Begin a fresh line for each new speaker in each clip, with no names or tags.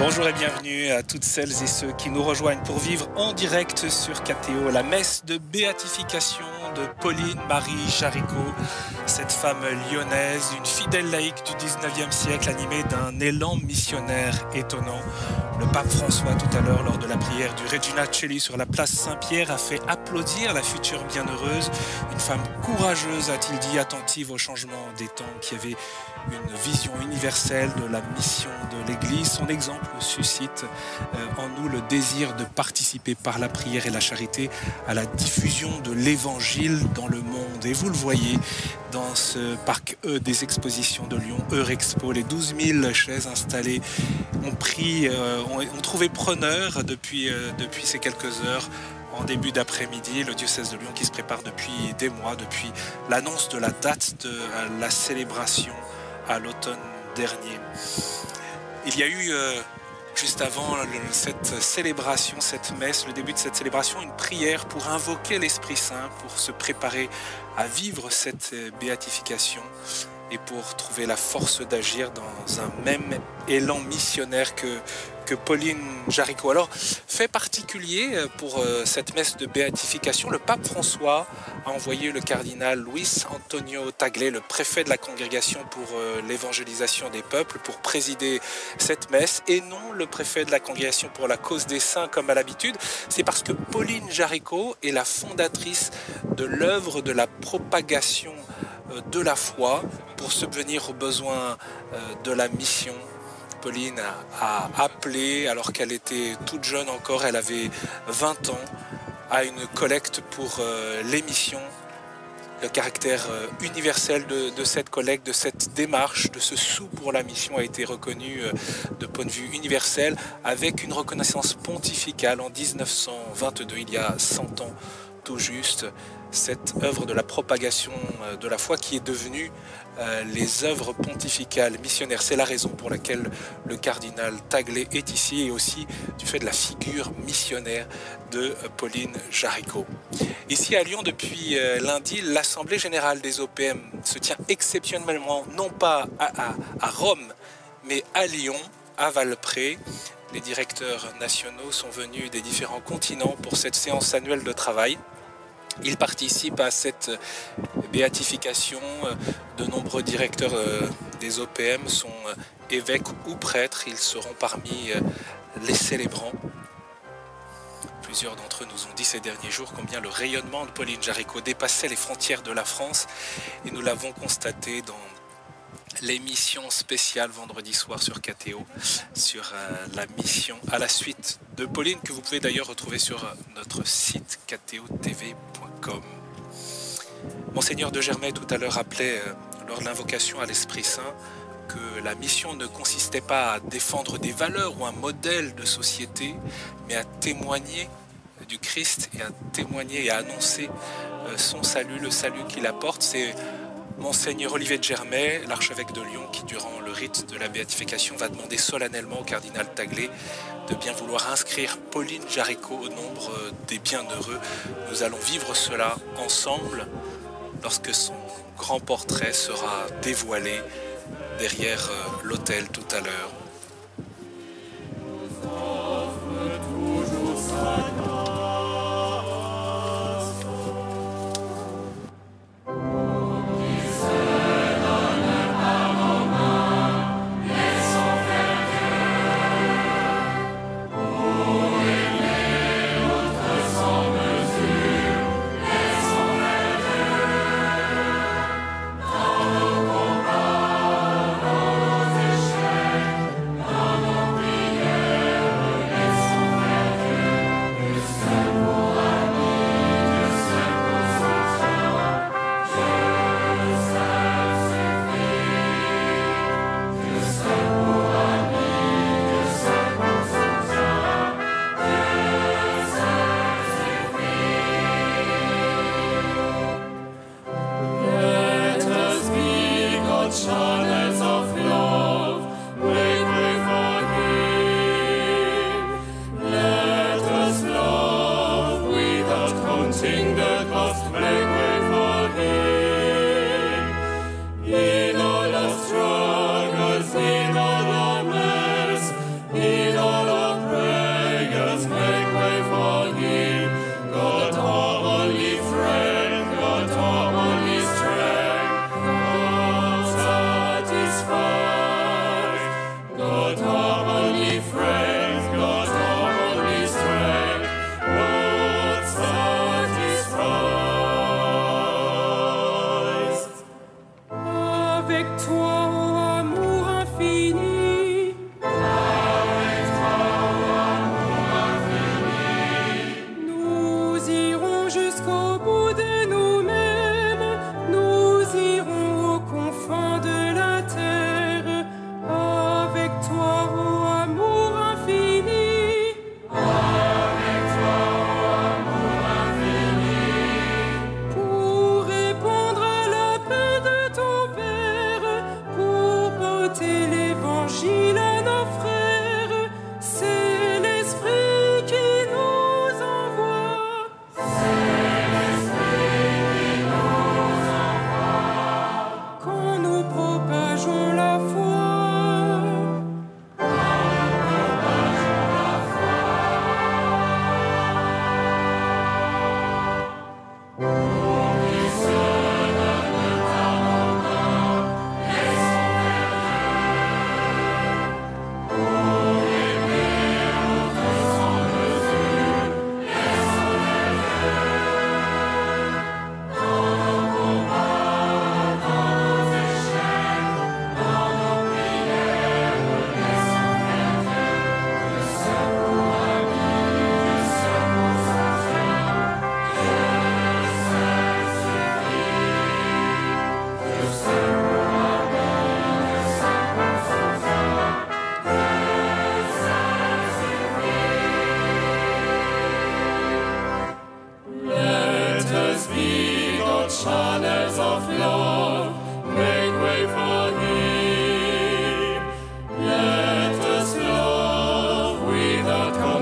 Bonjour et bienvenue à toutes celles et ceux qui nous rejoignent pour vivre en direct sur KTO la messe de béatification de Pauline Marie Jaricot, cette femme lyonnaise, une fidèle laïque du 19e siècle animée d'un élan missionnaire étonnant. Le pape François tout à l'heure lors de la prière du Regina Coeli sur la place Saint-Pierre a fait applaudir la future bienheureuse, une femme courageuse a-t-il dit, attentive au changement des temps, qui avait une vision universelle de la mission de l'Église. Son exemple suscite en nous le désir de participer par la prière et la charité à la diffusion de l'Évangile dans le monde. Et vous le voyez dans ce parc des expositions de Lyon, Eurexpo, les 12 000 chaises installées ont trouvé preneur depuis ces quelques heures. En début d'après-midi, le diocèse de Lyon qui se prépare depuis des mois, depuis l'annonce de la date de la célébration à l'automne dernier. Il y a eu, juste avant cette célébration, cette messe, le début de cette célébration, une prière pour invoquer l'Esprit Saint, pour se préparer à vivre cette béatification et pour trouver la force d'agir dans un même élan missionnaire que Pauline Jaricot. Alors, fait particulier pour cette messe de béatification, le pape François a envoyé le cardinal Luis Antonio Tagle, le préfet de la congrégation pour l'évangélisation des peuples, pour présider cette messe, et non le préfet de la congrégation pour la cause des saints comme à l'habitude. C'est parce que Pauline Jaricot est la fondatrice de l'œuvre de la propagation de la foi pour subvenir aux besoins de la mission. Pauline a appelé, alors qu'elle était toute jeune encore, elle avait 20 ans, à une collecte pour les missions. Le caractère universel de cette collecte, de cette démarche, de ce sou pour la mission a été reconnu de point de vue universel avec une reconnaissance pontificale en 1922, il y a 100 ans tout juste, cette œuvre de la propagation de la foi qui est devenue les œuvres pontificales missionnaires. C'est la raison pour laquelle le cardinal Tagle est ici, et aussi du fait de la figure missionnaire de Pauline Jaricot. Ici à Lyon, depuis lundi, l'Assemblée générale des OPM se tient exceptionnellement, non pas à Rome, mais à Lyon, à Valpré. Les directeurs nationaux sont venus des différents continents pour cette séance annuelle de travail. Ils participent à cette béatification. De nombreux directeurs des OPM sont évêques ou prêtres. Ils seront parmi les célébrants. Plusieurs d'entre eux nous ont dit ces derniers jours combien le rayonnement de Pauline Jaricot dépassait les frontières de la France. Et nous l'avons constaté dans l'émission spéciale vendredi soir sur KTO, sur la mission à la suite de Pauline, que vous pouvez d'ailleurs retrouver sur notre site ktotv.com. Monseigneur de Germay tout à l'heure rappelait lors de l'invocation à l'Esprit Saint que la mission ne consistait pas à défendre des valeurs ou un modèle de société, mais à témoigner du Christ et à témoigner et à annoncer son salut, le salut qu'il apporte. C'est Monseigneur Olivier de Germay, l'archevêque de Lyon, qui durant le rite de la béatification va demander solennellement au cardinal Tagle de bien vouloir inscrire Pauline Jaricot au nombre des bienheureux. Nous allons vivre cela ensemble lorsque son grand portrait sera dévoilé derrière l'autel tout à l'heure.
In all our struggles, in all our mess, in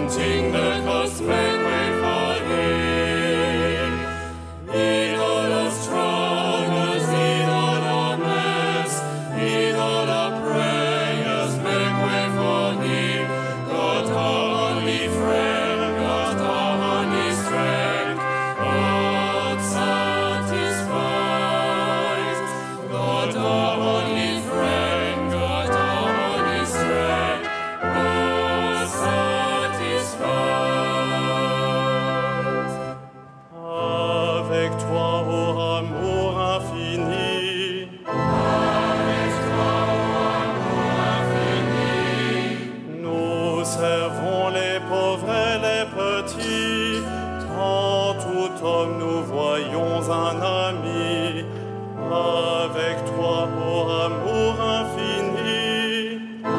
Counting the cost, make way for him. Need all our struggles, need all our mess, need all our prayers, make way for him. God our only friend, God our only strength, God satisfies. God our only friend, God our only strength, God satisfies. Avec toi, ô amour infini, nous servons les pauvres et les petits. En tout homme, nous voyons un ami. Avec toi, ô amour infini.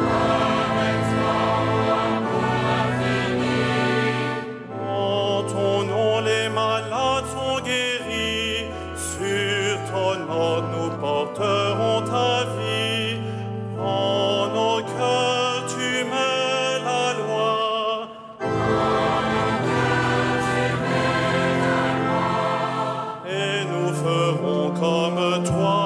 En ton nom, les malades sont guéris. Sur ton ordre, nous porterons ta vie. En nos cœurs, tu mets la loi. Et nous ferons comme toi.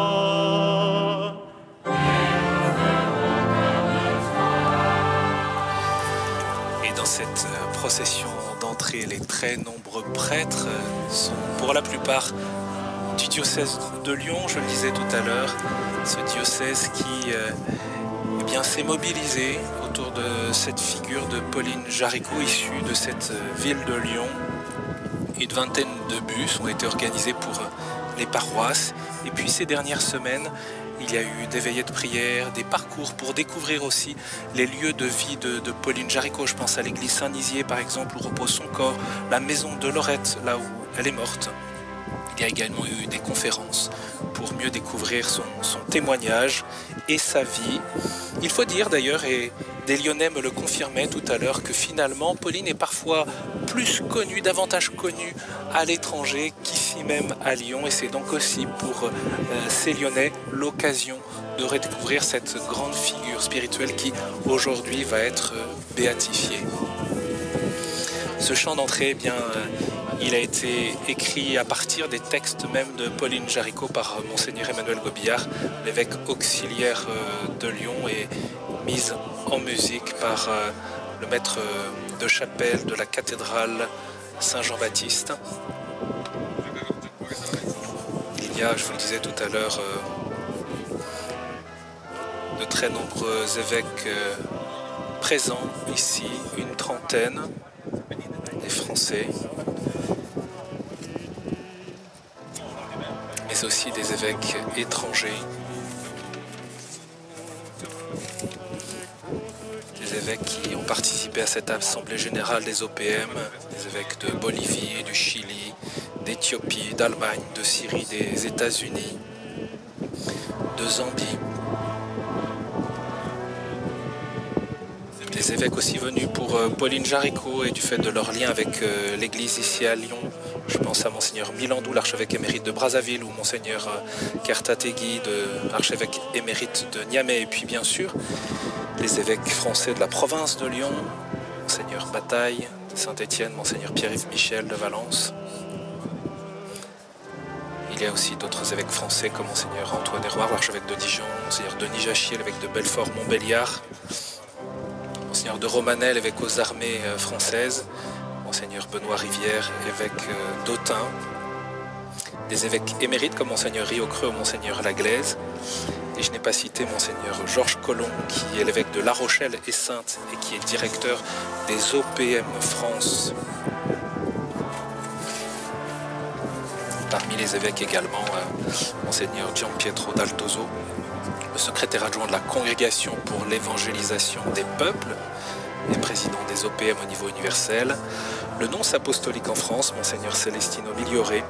Et dans cette procession d'entrée, les très nombreux prêtres sont pour la plupart du diocèse de Lyon, je le disais tout à l'heure, ce diocèse qui eh bien, s'est mobilisé autour de cette figure de Pauline Jaricot, issue de cette ville de Lyon. Une vingtaine de bus ont été organisés pour les paroisses. Et puis ces dernières semaines, il y a eu des veillées de prière, des parcours pour découvrir aussi les lieux de vie de Pauline Jaricot. Je pense à l'église Saint-Nizier par exemple, où repose son corps, la maison de Lorette, là où elle est morte. Il y a également eu des conférences pour mieux découvrir son témoignage et sa vie. Il faut dire d'ailleurs, et des Lyonnais me le confirmaient tout à l'heure, que finalement Pauline est parfois plus connue, davantage connue à l'étranger qu'ici même à Lyon. Et c'est donc aussi pour ces Lyonnais l'occasion de redécouvrir cette grande figure spirituelle qui aujourd'hui va être béatifiée. Ce chant d'entrée, eh bien, il a été écrit à partir des textes même de Pauline Jaricot par Monseigneur Emmanuel Gobillard, l'évêque auxiliaire de Lyon, et mise en musique par le maître de chapelle de la cathédrale Saint-Jean-Baptiste. Il y a, je vous le disais tout à l'heure, de très nombreux évêques présents ici, une trentaine, des Français, mais aussi des évêques étrangers, des évêques qui ont participé à cette assemblée générale des OPM, des évêques de Bolivie, du Chili, d'Éthiopie, d'Allemagne, de Syrie, des États-Unis, de Zambie. Des évêques aussi venus pour Pauline Jaricot et du fait de leur lien avec l'église ici à Lyon. Je pense à Monseigneur Milandou, l'archevêque émérite de Brazzaville, ou Monseigneur Kertategui, l'archevêque émérite de Niamey. Et puis bien sûr, les évêques français de la province de Lyon, Monseigneur Bataille, Saint-Étienne, Monseigneur Pierre-Yves Michel de Valence. Il y a aussi d'autres évêques français comme Monseigneur Antoine Héroard, l'archevêque de Dijon, Monseigneur Denis Jachier, l'évêque de Belfort-Montbéliard, Monseigneur de Romanel, évêque aux armées françaises, Monseigneur Benoît Rivière, évêque d'Autun, des évêques émérites comme Monseigneur Riocreux ou Monseigneur Laglaise. Et je n'ai pas cité Monseigneur Georges Collomb, qui est l'évêque de La Rochelle et Sainte et qui est directeur des OPM France. Parmi les évêques également, Monseigneur Gian Pietro d'Altoso, le secrétaire adjoint de la Congrégation pour l'évangélisation des peuples et président des OPM au niveau universel, le nonce apostolique en France, Monseigneur Celestino Migliore,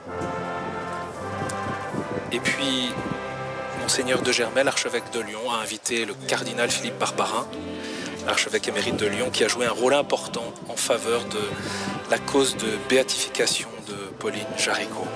et puis Monseigneur de Germay, archevêque de Lyon, a invité le cardinal Philippe Barbarin, l'archevêque émérite de Lyon, qui a joué un rôle important en faveur de la cause de béatification de Pauline Jaricot.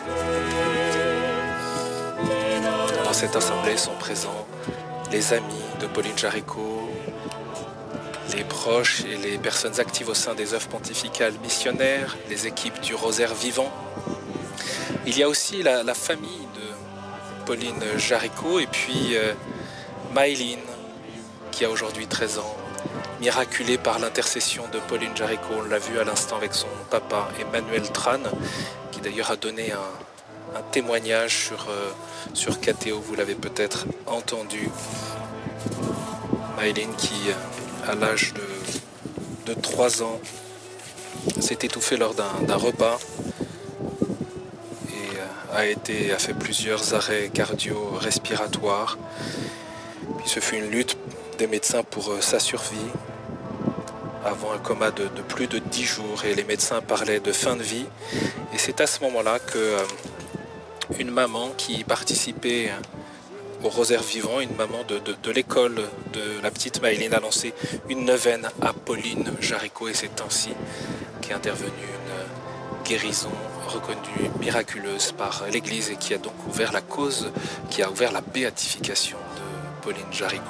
Dans cette assemblée sont présents les amis, de Pauline Jaricot, les proches et les personnes actives au sein des œuvres pontificales missionnaires, les équipes du Rosaire Vivant. Il y a aussi la famille de Pauline Jaricot et puis Maëline, qui a aujourd'hui 13 ans, miraculée par l'intercession de Pauline Jaricot. On l'a vu à l'instant avec son papa Emmanuel Tran, qui d'ailleurs a donné un témoignage sur KTO, vous l'avez peut-être entendu. Maëline qui, à l'âge de 3 ans, s'est étouffée lors d'un repas et a fait plusieurs arrêts cardio-respiratoires. Puis ce fut une lutte des médecins pour sa survie avant un coma de plus de 10 jours et les médecins parlaient de fin de vie. Et c'est à ce moment-là que une maman qui participait au Rosaire Vivant, une maman de l'école de la petite Maëline, a lancé une neuvaine à Pauline Jaricot et c'est ainsi qu'est intervenue une guérison reconnue miraculeuse par l'Église et qui a donc ouvert la cause, qui a ouvert la béatification de Pauline Jaricot.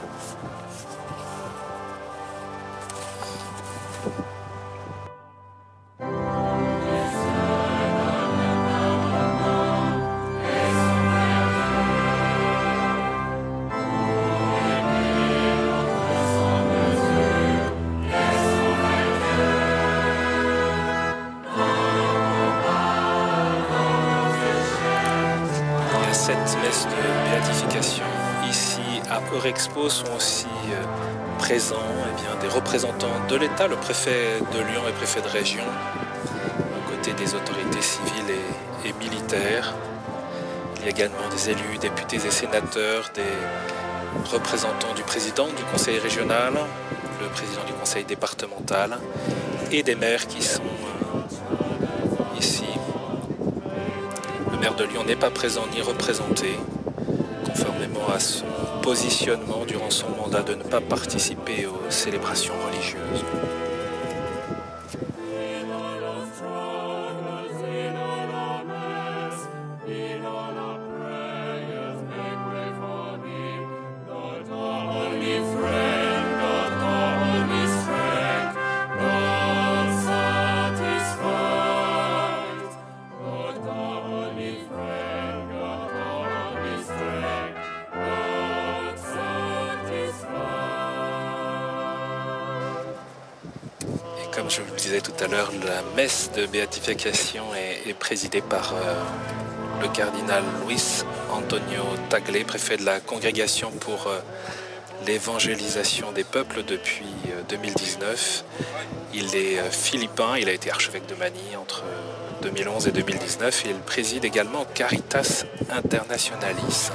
Cette messe de béatification ici à Eurexpo sont aussi présents des représentants de l'État, le préfet de Lyon et préfet de région, aux côtés des autorités civiles et militaires. Il y a également des élus, députés et sénateurs, des représentants du président du conseil régional, le président du conseil départemental et des maires qui sont ici. Le maire de Lyon n'est pas présent ni représenté, conformément à son positionnement durant son mandat de ne pas participer aux célébrations religieuses. Comme je vous le disais tout à l'heure, la messe de béatification est présidée par le cardinal Luis Antonio Tagle, préfet de la Congrégation pour l'évangélisation des peuples depuis 2019. Il est philippin, il a été archevêque de Manille entre 2011 et 2019 et il préside également Caritas Internationalis.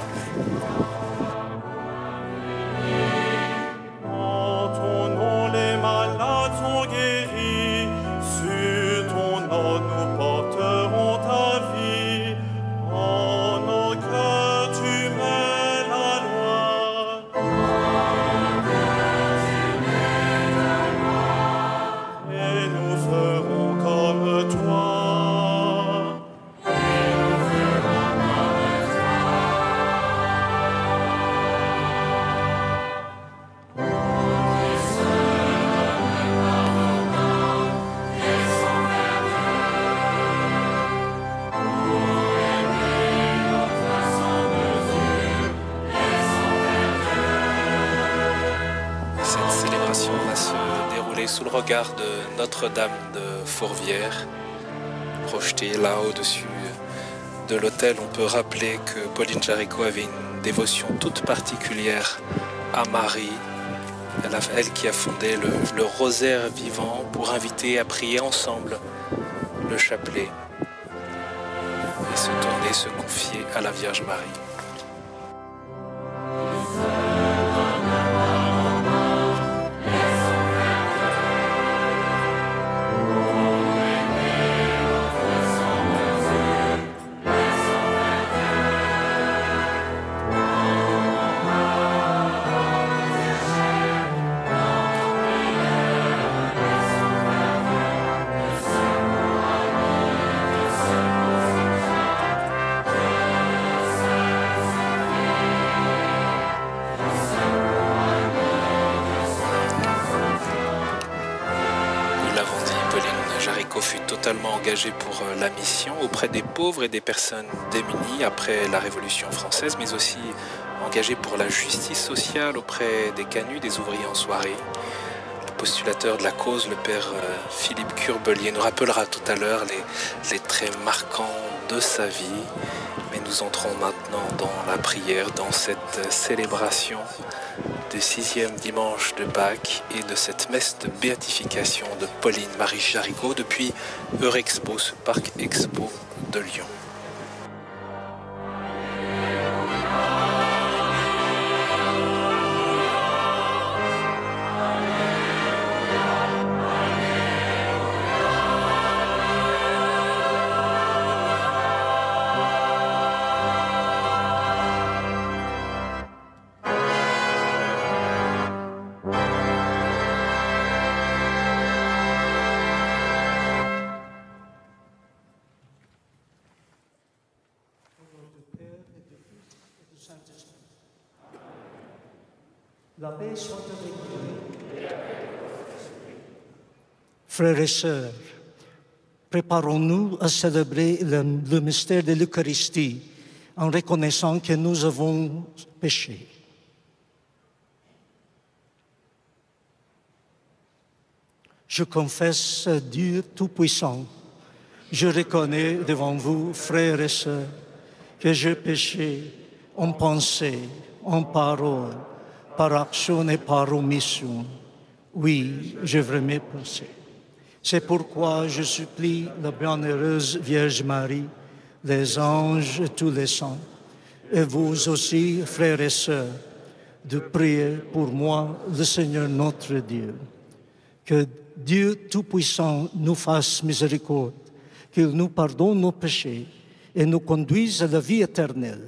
Va se dérouler sous le regard de Notre-Dame de Fourvière, projetée là au-dessus de l'autel. On peut rappeler que Pauline Jaricot avait une dévotion toute particulière à Marie, elle qui a fondé le Rosaire Vivant pour inviter à prier ensemble le chapelet et se tourner, se confier à la Vierge Marie. totalement engagé pour la mission auprès des pauvres et des personnes démunies après la Révolution française, mais aussi engagé pour la justice sociale auprès des canuts, des ouvriers en soirée. Le postulateur de la cause, le père Philippe Curbelier, nous rappellera tout à l'heure les traits marquants de sa vie. Mais nous entrons maintenant dans la prière, dans cette célébration du 6e dimanche de Pâques et de cette messe de béatification de Pauline Marie Jaricot depuis Eurexpo, ce parc expo de Lyon.
La paix soit avec vous. Frères et sœurs, préparons-nous à célébrer le mystère de l'Eucharistie en reconnaissant que nous avons péché. Je confesse à Dieu Tout-Puissant. Je reconnais devant vous, frères et sœurs, que j'ai péché en pensée, en parole, par action et par omission. Oui, j'ai vraiment pensé. C'est pourquoi je supplie la bienheureuse Vierge Marie, les anges et tous les saints, et vous aussi, frères et sœurs, de prier pour moi, le Seigneur notre Dieu. Que Dieu Tout-Puissant nous fasse miséricorde, qu'il nous pardonne nos péchés et nous conduise à la vie éternelle.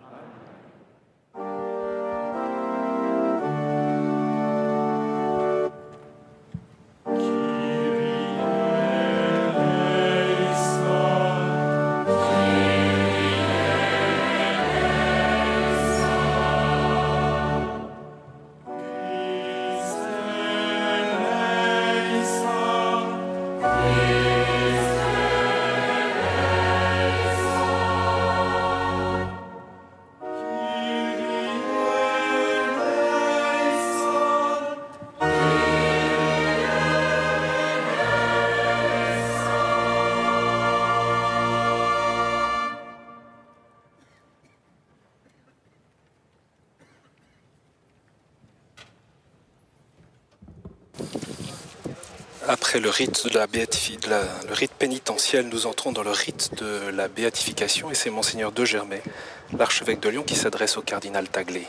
Après le rite le rite pénitentiel, nous entrons dans le rite de la béatification et c'est Monseigneur de Germay, l'archevêque de Lyon, qui s'adresse au cardinal Taglé.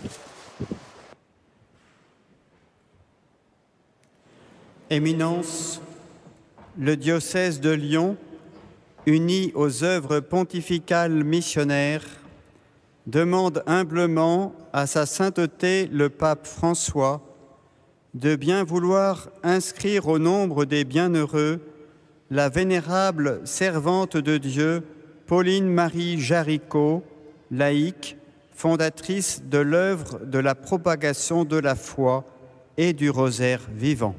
Éminence, le diocèse de Lyon, uni aux œuvres pontificales missionnaires, demande humblement à sa sainteté le pape François de bien vouloir inscrire au nombre des bienheureux la vénérable servante de Dieu, Pauline Marie Jaricot, laïque, fondatrice de l'œuvre de la propagation de la foi et du rosaire vivant.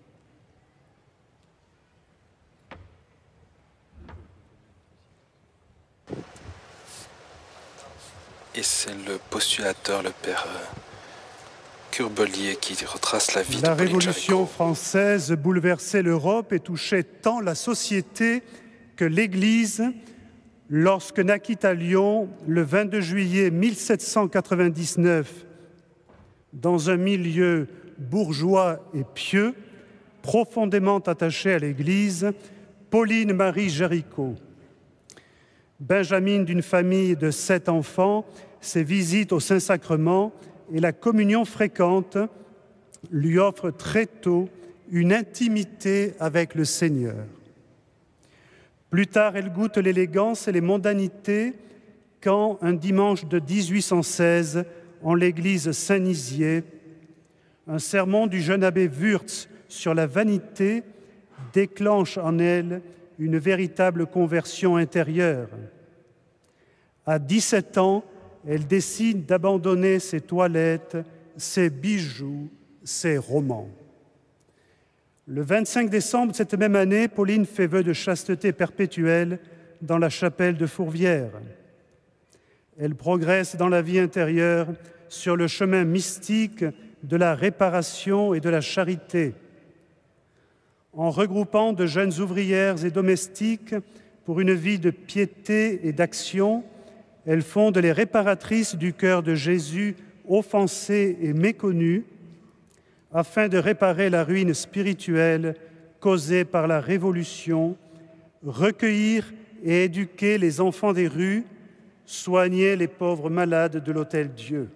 Et c'est le postulateur, le père Curbelier, qui retrace la vie de Pauline Jaricot.
La Révolution française bouleversait l'Europe et touchait tant la société que l'Église, lorsque naquit à Lyon, le 22 juillet 1799, dans un milieu bourgeois et pieux, profondément attaché à l'Église, Pauline Marie Jaricot. Benjamine d'une famille de 7 enfants, ses visites au Saint-Sacrement et la communion fréquente lui offrent très tôt une intimité avec le Seigneur. Plus tard, elle goûte l'élégance et les mondanités quand, un dimanche de 1816, en l'église Saint-Nizier, un sermon du jeune abbé Wurtz sur la vanité déclenche en elle une véritable conversion intérieure. À 17 ans, elle décide d'abandonner ses toilettes, ses bijoux, ses romans. Le 25 décembre de cette même année, Pauline fait vœu de chasteté perpétuelle dans la chapelle de Fourvière. Elle progresse dans la vie intérieure sur le chemin mystique de la réparation et de la charité. En regroupant de jeunes ouvrières et domestiques pour une vie de piété et d'action, elle fonde les réparatrices du cœur de Jésus offensé et méconnu, afin de réparer la ruine spirituelle causée par la Révolution, recueillir et éduquer les enfants des rues, soigner les pauvres malades de l'Hôtel-Dieu.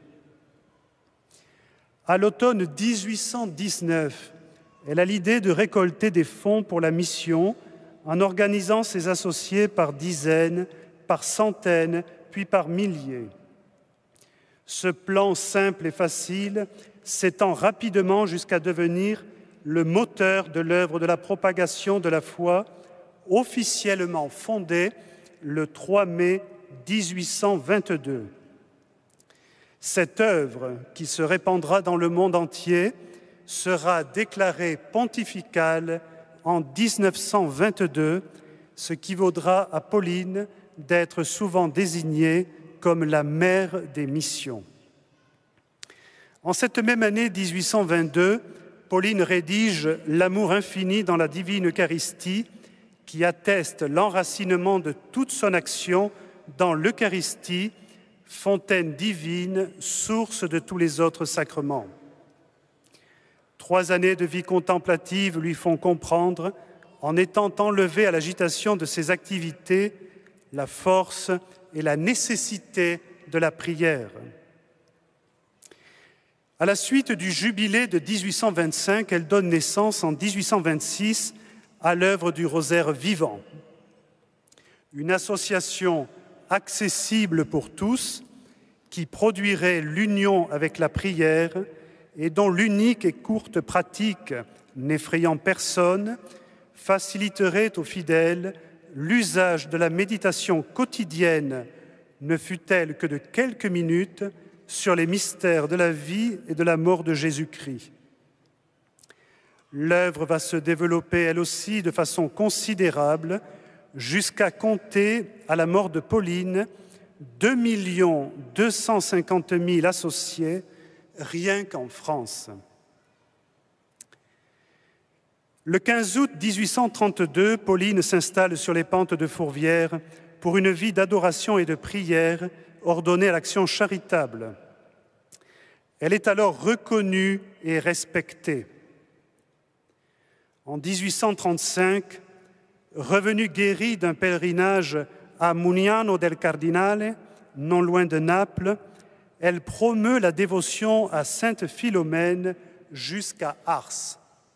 À l'automne 1819, elle a l'idée de récolter des fonds pour la mission en organisant ses associés par dizaines, par centaines, puis par milliers. Ce plan simple et facile s'étend rapidement jusqu'à devenir le moteur de l'œuvre de la propagation de la foi, officiellement fondée le 3 mai 1822. Cette œuvre, qui se répandra dans le monde entier, sera déclarée pontificale en 1922, ce qui vaudra à Pauline d'être souvent désignée comme la mère des missions. En cette même année 1822, Pauline rédige « L'amour infini dans la divine Eucharistie » qui atteste l'enracinement de toute son action dans l'Eucharistie, fontaine divine, source de tous les autres sacrements. 3 années de vie contemplative lui font comprendre, en étant enlevée à l'agitation de ses activités, la force et la nécessité de la prière. À la suite du jubilé de 1825, elle donne naissance en 1826 à l'œuvre du Rosaire vivant, une association accessible pour tous qui produirait l'union avec la prière et dont l'unique et courte pratique, n'effrayant personne, faciliterait aux fidèles l'usage de la méditation quotidienne, ne fût-elle que de quelques minutes, sur les mystères de la vie et de la mort de Jésus-Christ. L'œuvre va se développer elle aussi de façon considérable jusqu'à compter, à la mort de Pauline, 2 250 000 associés, rien qu'en France. Le 15 août 1832, Pauline s'installe sur les pentes de Fourvière pour une vie d'adoration et de prière ordonnée à l'action charitable. Elle est alors reconnue et respectée. En 1835, revenue guérie d'un pèlerinage à Mugnano del Cardinale, non loin de Naples, elle promeut la dévotion à Sainte Philomène jusqu'à Ars.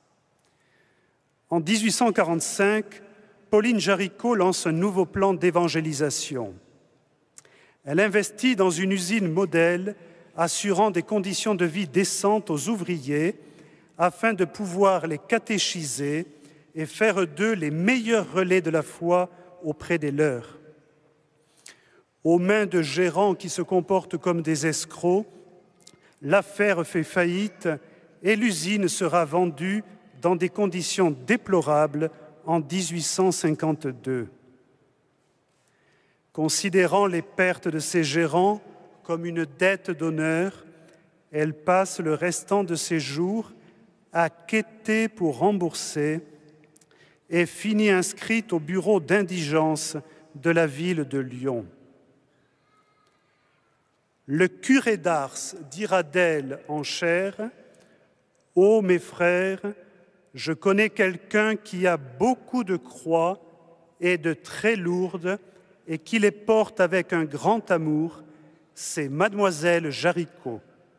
En 1845, Pauline Jaricot lance un nouveau plan d'évangélisation. Elle investit dans une usine modèle assurant des conditions de vie décentes aux ouvriers afin de pouvoir les catéchiser et faire d'eux les meilleurs relais de la foi auprès des leurs. Aux mains de gérants qui se comportent comme des escrocs, l'affaire fait faillite et l'usine sera vendue dans des conditions déplorables en 1852. Considérant les pertes de ses gérants comme une dette d'honneur, elle passe le restant de ses jours à quêter pour rembourser et finit inscrite au bureau d'indigence de la ville de Lyon. Le curé d'Ars dira d'elle en chair « Ô mes frères, je connais quelqu'un qui a beaucoup de croix et de très lourdes et qui les porte avec un grand amour, c'est mademoiselle Jaricot. »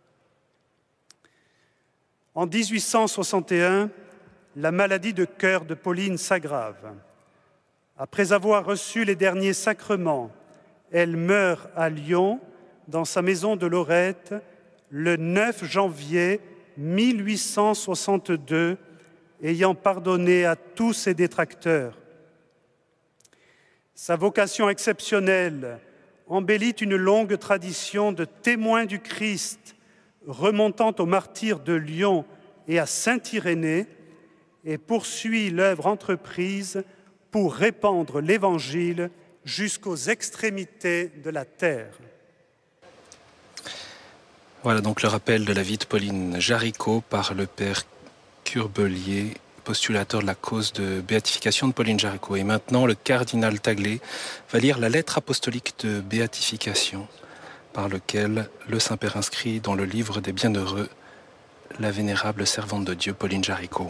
En 1861, la maladie de cœur de Pauline s'aggrave. Après avoir reçu les derniers sacrements, elle meurt à Lyon, dans sa maison de Lorette, le 9 janvier 1862, ayant pardonné à tous ses détracteurs. Sa vocation exceptionnelle embellit une longue tradition de témoins du Christ remontant aux martyrs de Lyon et à Saint-Irénée et poursuit l'œuvre entreprise pour répandre l'Évangile jusqu'aux extrémités de la terre.
Voilà donc le rappel de la vie de Pauline Jaricot par le père Curbelier, postulateur de la cause de béatification de Pauline Jaricot. Et maintenant, le cardinal Taglé va lire la lettre apostolique de béatification par lequel le Saint-Père inscrit dans le livre des bienheureux la vénérable servante de Dieu Pauline Jaricot.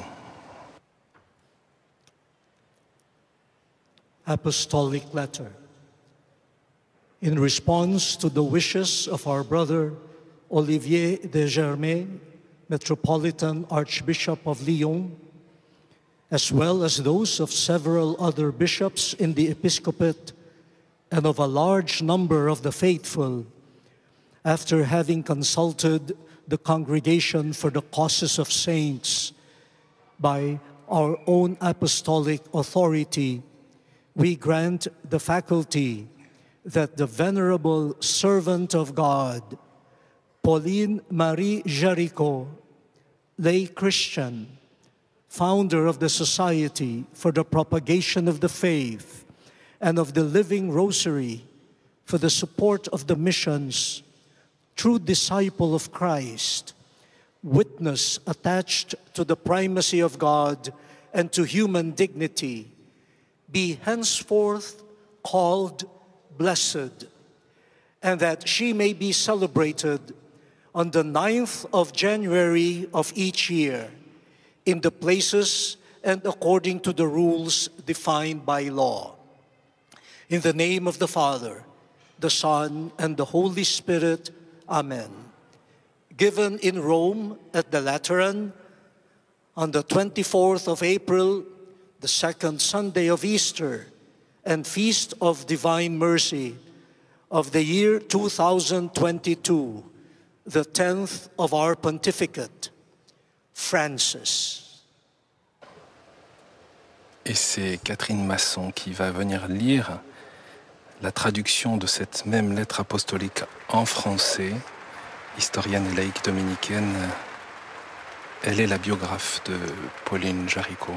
Apostolic Letter. In response to the wishes of our brother Olivier de Germay, Metropolitan Archbishop of Lyon, as well as those of several other bishops in the episcopate and of a large number of the faithful, after having consulted the Congregation for the Causes of Saints by our own apostolic authority, we grant the faculty that the venerable servant of God, Pauline Marie Jaricot, lay Christian, founder of the Society for the Propagation of the Faith and of the Living Rosary for the support of the missions, true disciple of Christ, witness attached to the primacy of God and to human dignity, be henceforth called blessed, and that she may be celebrated on the 9th of January of each year in the places and according to the rules defined by law. In the name of the Father, the Son, and the Holy Spirit, Amen. Given in Rome at the Lateran on the 24th of April, the second Sunday of Easter and Feast of Divine Mercy of the year 2022, the 10th of our pontificate, Francis.
Et c'est Catherine Masson qui va venir lire la traduction de cette même lettre apostolique en français. Historienne et laïque dominicaine, elle est la biographe de Pauline Jaricot.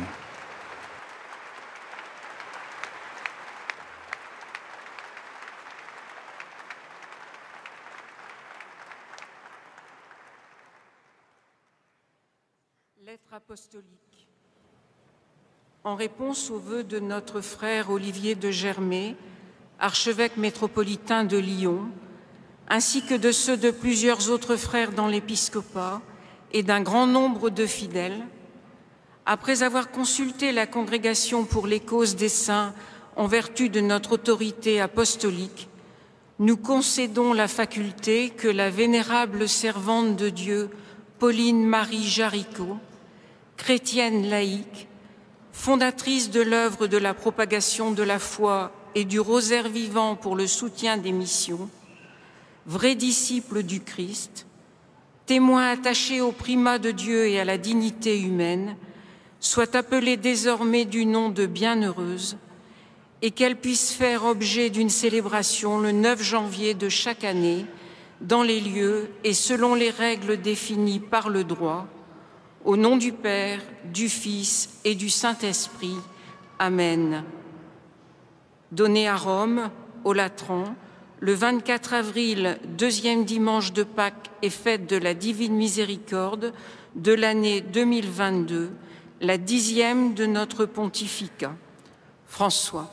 Lettre apostolique. En réponse aux vœux de notre frère Olivier de Germay, archevêque métropolitain de Lyon, ainsi que de ceux de plusieurs autres frères dans l'épiscopat et d'un grand nombre de fidèles, après avoir consulté la Congrégation pour les causes des saints en vertu de notre autorité apostolique, nous concédons la faculté que la vénérable servante de Dieu, Pauline Marie Jaricot, chrétienne laïque, fondatrice de l'œuvre de la propagation de la foi et du rosaire vivant pour le soutien des missions, vrai disciple du Christ, témoin attaché au primat de Dieu et à la dignité humaine, soit appelée désormais du nom de bienheureuse et qu'elle puisse faire objet d'une célébration le 9 janvier de chaque année dans les lieux et selon les règles définies par le droit, au nom du Père, du Fils et du Saint-Esprit. Amen. Donné à Rome, au Latran, le 24 avril, deuxième dimanche de Pâques et fête de la Divine Miséricorde de l'année 2022, la 10e de notre pontificat. François.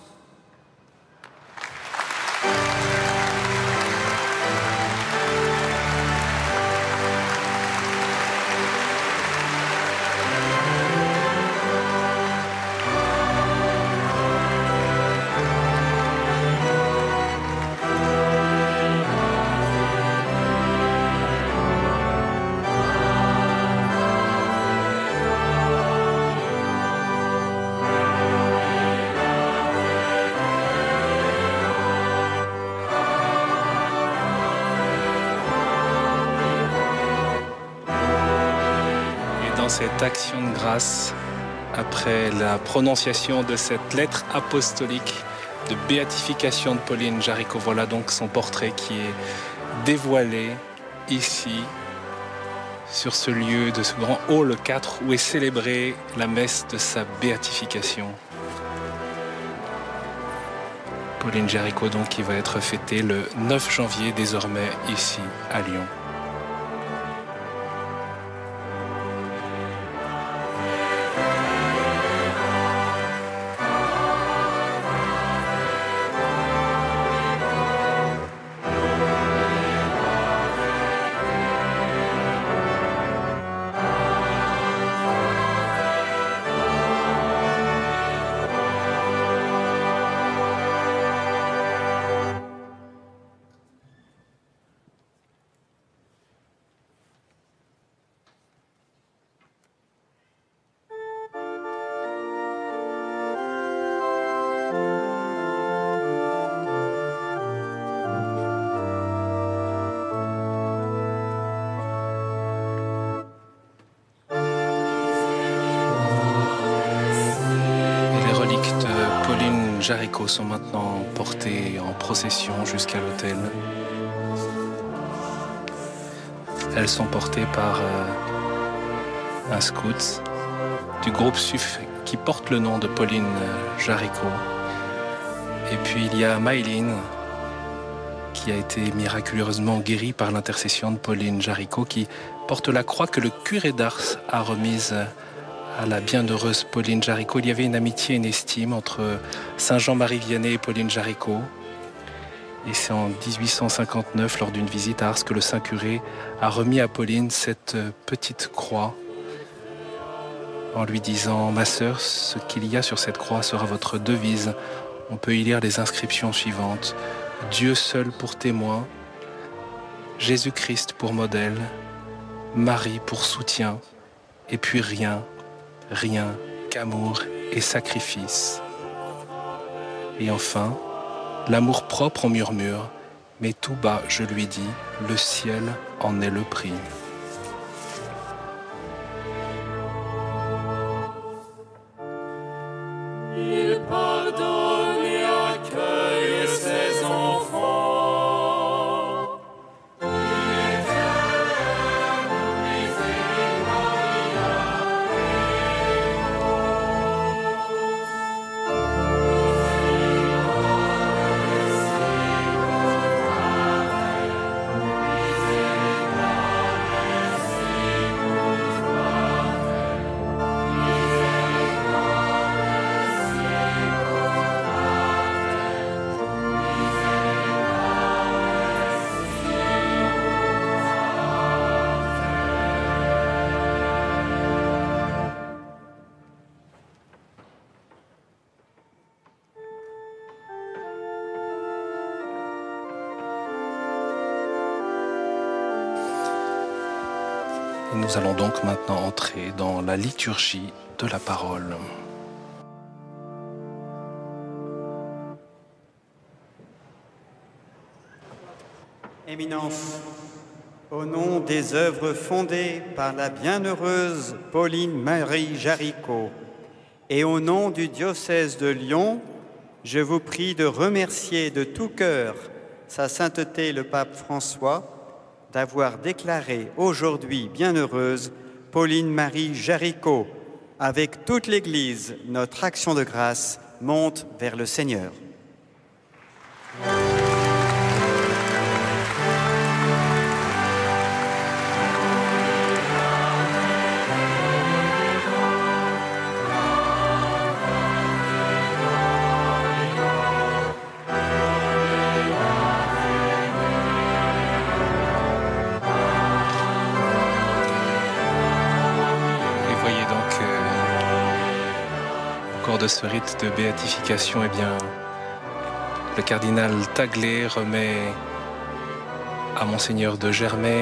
Cette action de grâce, après la prononciation de cette lettre apostolique de béatification de Pauline Jaricot, voilà donc son portrait qui est dévoilé ici sur ce lieu de ce grand hall 4 où est célébrée la messe de sa béatification. Pauline Jaricot donc qui va être fêtée le 9 janvier désormais ici à Lyon. Jaricot sont maintenant portées en procession jusqu'à l'autel. Elles sont portées par un scout du groupe SUF qui porte le nom de Pauline Jaricot. Et puis il y a Maëline qui a été miraculeusement guérie par l'intercession de Pauline Jaricot qui porte la croix que le curé d'Ars a remise à la bienheureuse Pauline Jaricot. Il y avait une amitié et une estime entre Saint Jean-Marie Vianney et Pauline Jaricot. Et c'est en 1859, lors d'une visite à Ars, que le Saint-Curé a remis à Pauline cette petite croix en lui disant « Ma sœur, ce qu'il y a sur cette croix sera votre devise. » On peut y lire les inscriptions suivantes. « Dieu seul pour témoin, Jésus-Christ pour modèle, Marie pour soutien, et puis rien qu'amour et sacrifice. » Et enfin, l'amour propre on murmure, mais tout bas je lui dis, le ciel en est le prix.
Il pardonne et accueille ses enfants.
Nous allons donc maintenant entrer dans la liturgie de la parole.
Éminence, au nom des œuvres fondées par la bienheureuse Pauline Marie Jaricot et au nom du diocèse de Lyon, je vous prie de remercier de tout cœur Sa Sainteté le Pape François d'avoir déclaré aujourd'hui bienheureuse Pauline Marie Jaricot. Avec toute l'Église, notre action de grâce monte vers le Seigneur.
De ce rite de béatification, eh bien, le cardinal Taglé remet à Monseigneur de Germay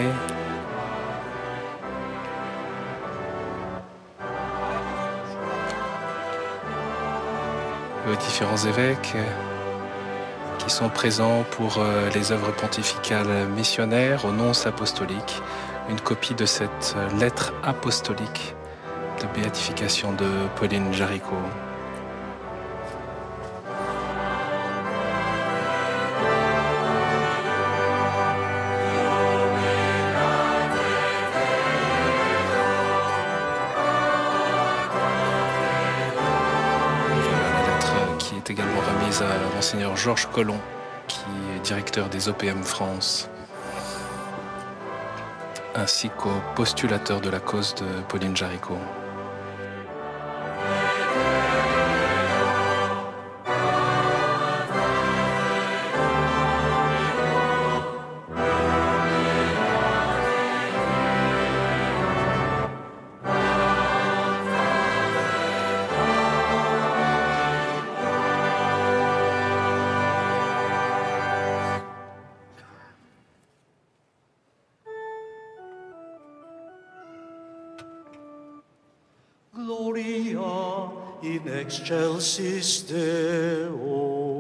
aux différents évêques qui sont présents pour les œuvres pontificales missionnaires, aux nonces apostoliques, une copie de cette lettre apostolique de béatification de Pauline Jaricot. est également remise à Monseigneur Georges Collomb, qui est directeur des OPM France, ainsi qu'au postulateur de la cause de Pauline Jaricot.
Gloria in excelsis Deo.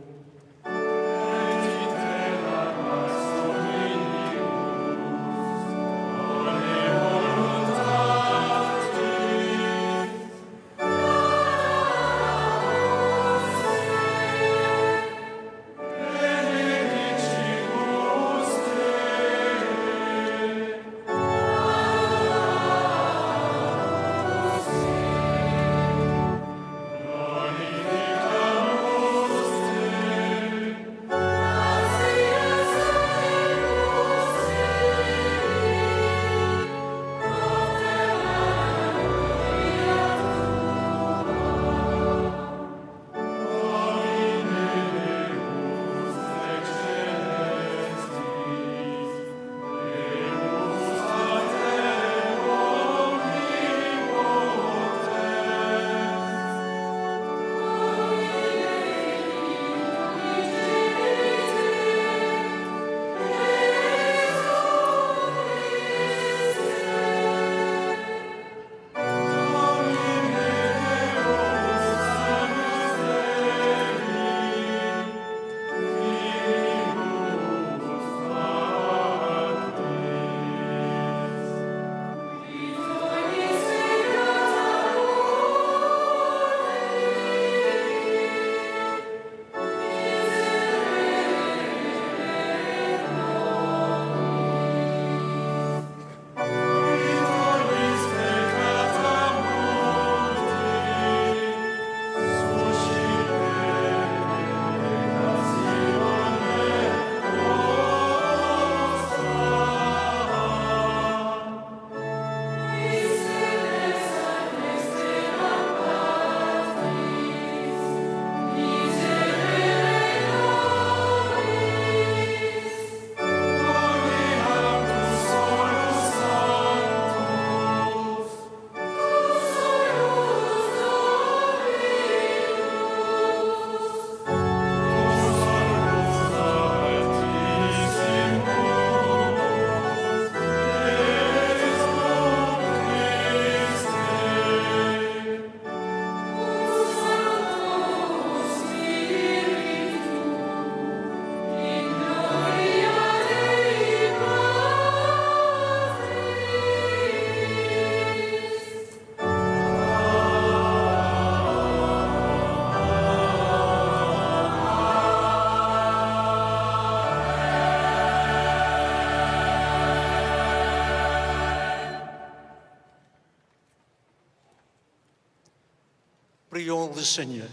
Prions le Seigneur.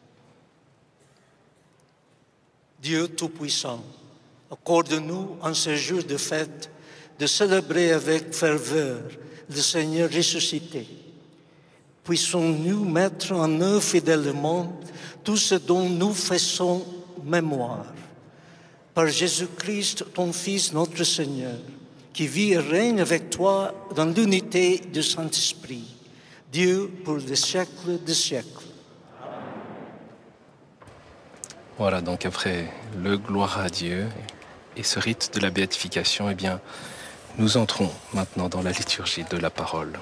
Dieu Tout-Puissant, accorde-nous en ce jour de fête de célébrer avec ferveur le Seigneur ressuscité. Puissons-nous mettre en œuvre fidèlement tout ce dont nous faisons mémoire. Par Jésus-Christ, ton Fils, notre Seigneur, qui vit et règne avec toi dans l'unité du Saint-Esprit, Dieu pour les siècles des siècles.
Voilà, donc après le gloire à Dieu et ce rite de la béatification, eh bien, nous entrons maintenant dans la liturgie de la parole.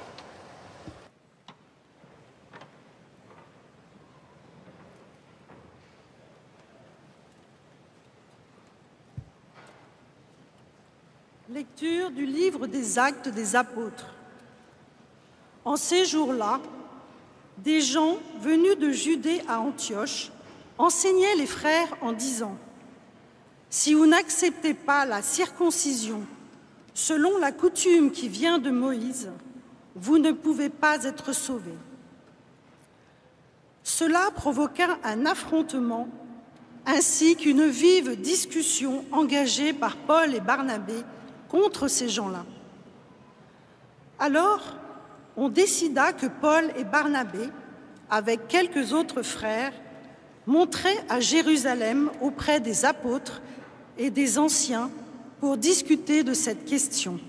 Lecture du livre des Actes des Apôtres. En ces jours-là, des gens venus de Judée à Antioche enseignaient les frères en disant : « Si vous n'acceptez pas la circoncision selon la coutume qui vient de Moïse, vous ne pouvez pas être sauvés. Cela provoqua un affrontement ainsi qu'une vive discussion engagée par Paul et Barnabé contre ces gens-là. Alors, on décida que Paul et Barnabé, avec quelques autres frères, monteraient à Jérusalem auprès des apôtres et des anciens pour discuter de cette question.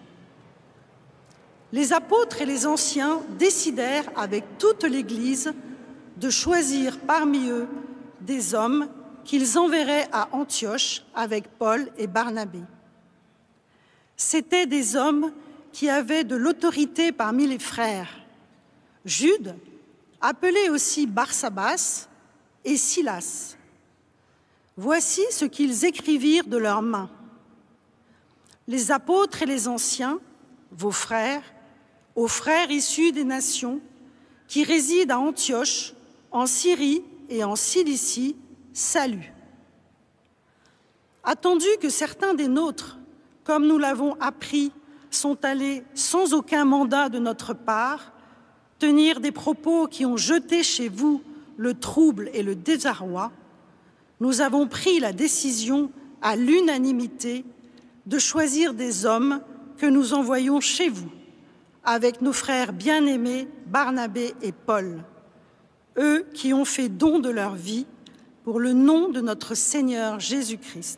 Les apôtres et les anciens décidèrent avec toute l'Église de choisir parmi eux des hommes qu'ils enverraient à Antioche avec Paul et Barnabé. C'étaient des hommes qui avaient de l'autorité parmi les frères, Jude, appelé aussi Barsabas, et Silas. Voici ce qu'ils écrivirent de leurs mains. Les apôtres et les anciens, vos frères, aux frères issus des nations, qui résident à Antioche, en Syrie et en Cilicie, salut. Attendu que certains des nôtres, comme nous l'avons appris, sont allés sans aucun mandat de notre part, tenir des propos qui ont jeté chez vous le trouble et le désarroi, nous avons pris la décision à l'unanimité de choisir des hommes que nous envoyons chez vous, avec nos frères bien-aimés Barnabé et Paul, eux qui ont fait don de leur vie pour le nom de notre Seigneur Jésus-Christ.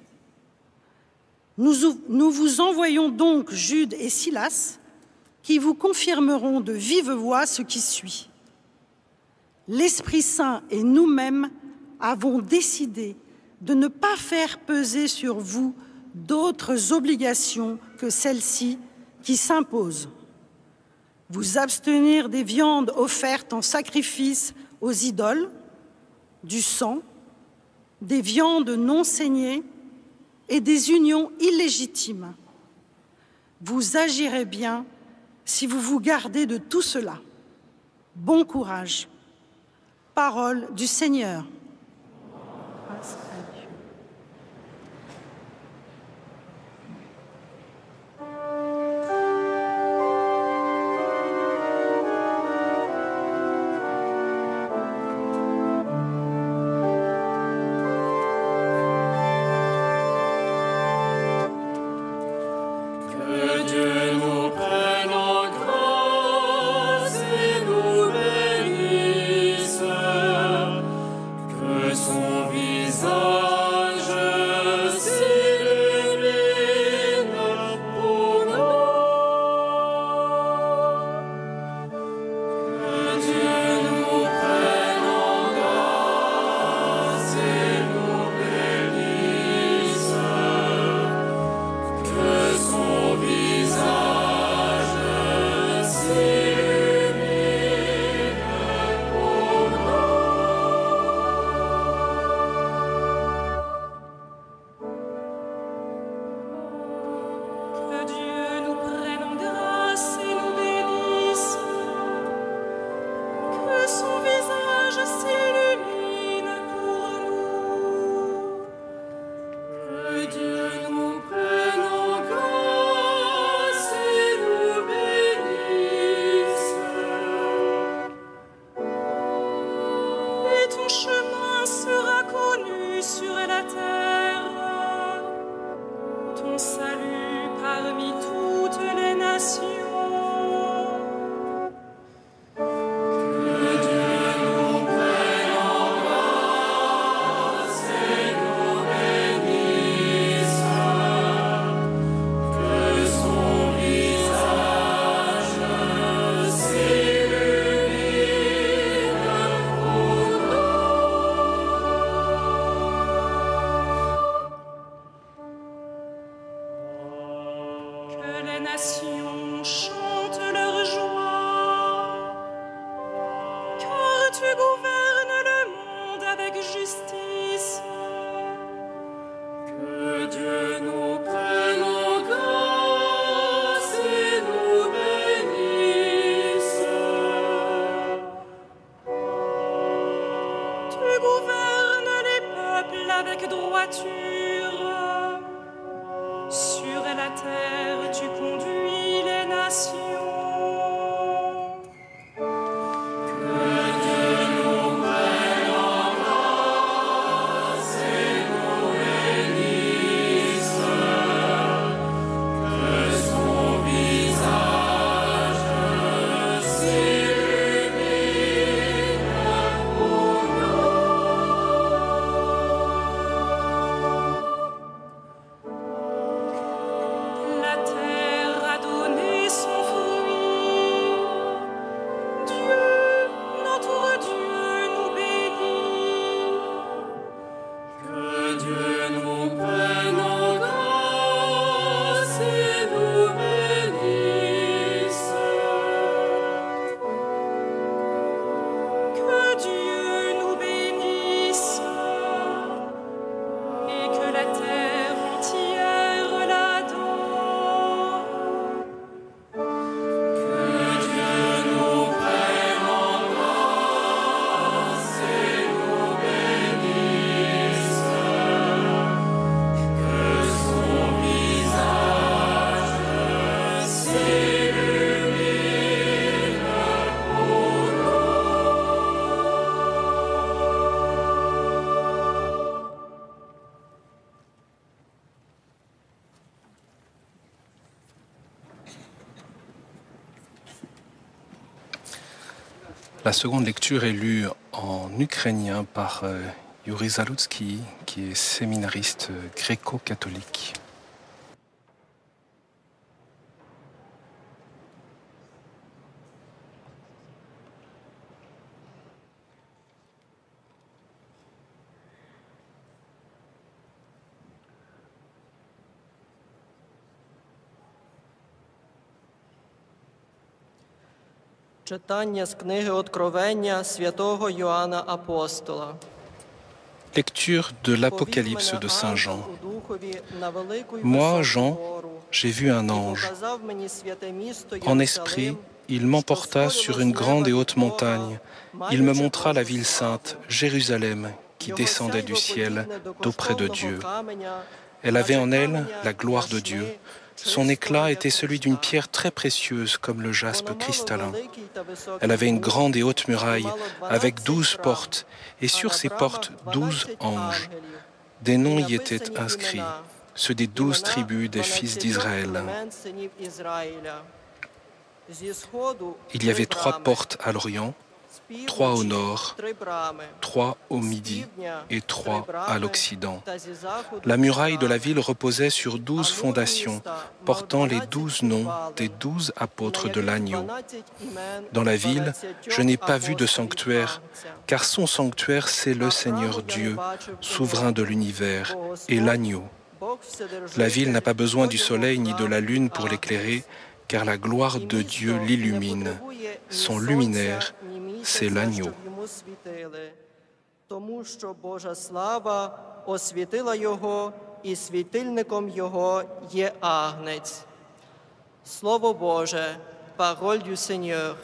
Nous vous envoyons donc Jude et Silas, qui vous confirmeront de vive voix ce qui suit. L'Esprit Saint et nous-mêmes avons décidé de ne pas faire peser sur vous d'autres obligations que celles-ci qui s'imposent. Vous abstenir des viandes offertes en sacrifice aux idoles, du sang, des viandes non saignées et des unions illégitimes. Vous agirez bien si vous vous gardez de tout cela. Bon courage. Parole du Seigneur. Grâce à Dieu.
Que Dieu nous prenne en grâce et nous bénisse, que son visage s'illumine pour nous. Que Dieu nous prenne en grâce et nous bénisse, que son visage s'illumine pour nous.
Que Dieu nous prenne en grâce et nous bénisse, que son visage s'illumine pour nous.
Que Dieu nous prenne en grâce et nous bénisse.
Et ton chemin sera connu sur la terre, ton salut parmi toutes les nations.
Que Dieu nous prenne en grâce et nous bénisse. Que son visage s'illumine pour
Que les nations chantent leur joie, car tu gouvernes le monde avec justice.
Que Dieu nous prenne en grâce et nous bénisse.
Tu gouvernes les peuples avec droiture. Sur la terre, tu conduis les nations.
Que Dieu nous prenne
La seconde lecture est lue en ukrainien par Yuri Zalutsky, qui est séminariste gréco-catholique.
Читання з книги Откровення святого Йоанна Апостола.
Lecture de l'Apocalypse de Saint Jean. Moi, Jean, j'ai vu un ange. En esprit, il m'emporta sur une grande et haute montagne. Il me montra la ville sainte, Jérusalem, qui descendait du ciel d'auprès de Dieu. Elle avait en elle la gloire de Dieu. Son éclat était celui d'une pierre très précieuse comme le jaspe cristallin. Elle avait une grande et haute muraille avec 12 portes et sur ces portes 12 anges. Des noms y étaient inscrits, ceux des 12 tribus des fils d'Israël. Il y avait 3 portes à l'Orient, 3 au nord, 3 au midi et 3 à l'Occident. La muraille de la ville reposait sur 12 fondations, portant les 12 noms des 12 apôtres de l'agneau. Dans la ville, je n'ai pas vu de sanctuaire, car son sanctuaire, c'est le Seigneur Dieu, souverain de l'univers, et l'agneau. La ville n'a pas besoin du soleil ni de la lune pour l'éclairer, car la gloire de Dieu l'illumine. Son luminaire, c'est l'agneau.
Тому що Божа слава освітила його, і світильником його є агнець. Слово Боже, parole du Seigneur.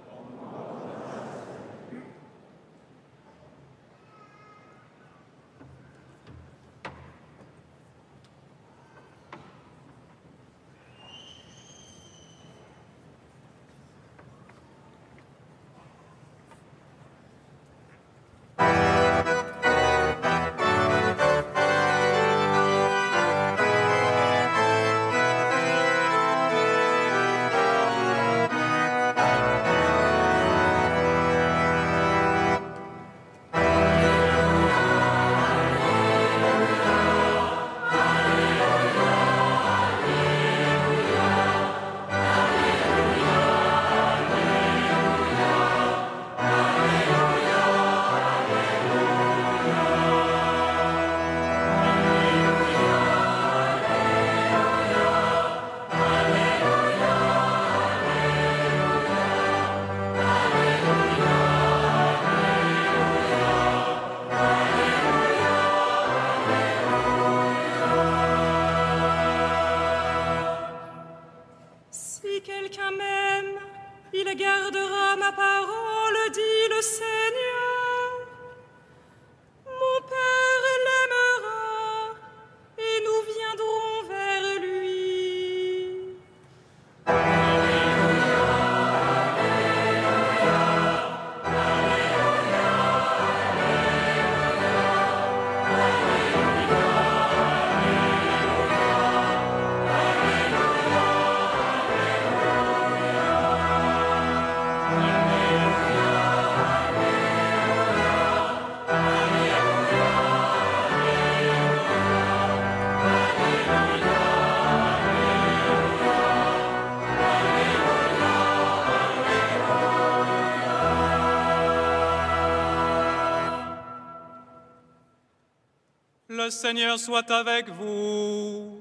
Le Seigneur soit avec vous.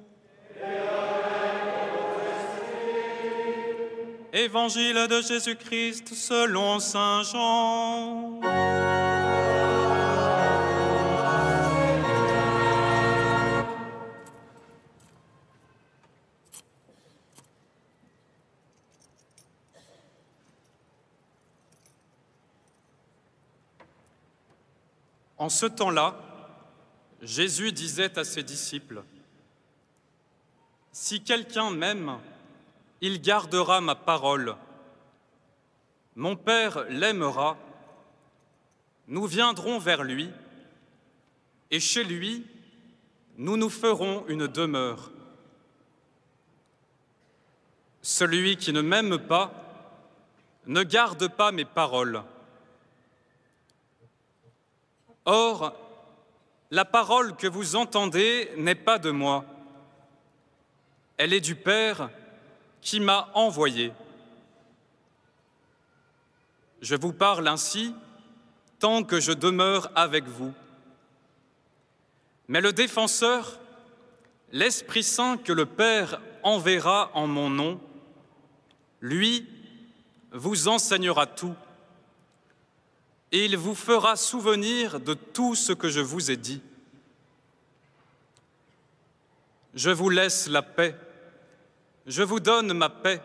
Évangile de Jésus-Christ selon Saint Jean. En ce temps-là, Jésus disait à ses disciples, « Si quelqu'un m'aime, il gardera ma parole. Mon Père l'aimera. Nous viendrons vers lui, et chez lui, nous nous ferons une demeure. Celui qui ne m'aime pas ne garde pas mes paroles, Or, la parole que vous entendez n'est pas de moi. Elle est du Père qui m'a envoyé. Je vous parle ainsi tant que je demeure avec vous. Mais le Défenseur, l'Esprit Saint que le Père enverra en mon nom, lui vous enseignera tout, et il vous fera souvenir de tout ce que je vous ai dit. Je vous laisse la paix, je vous donne ma paix.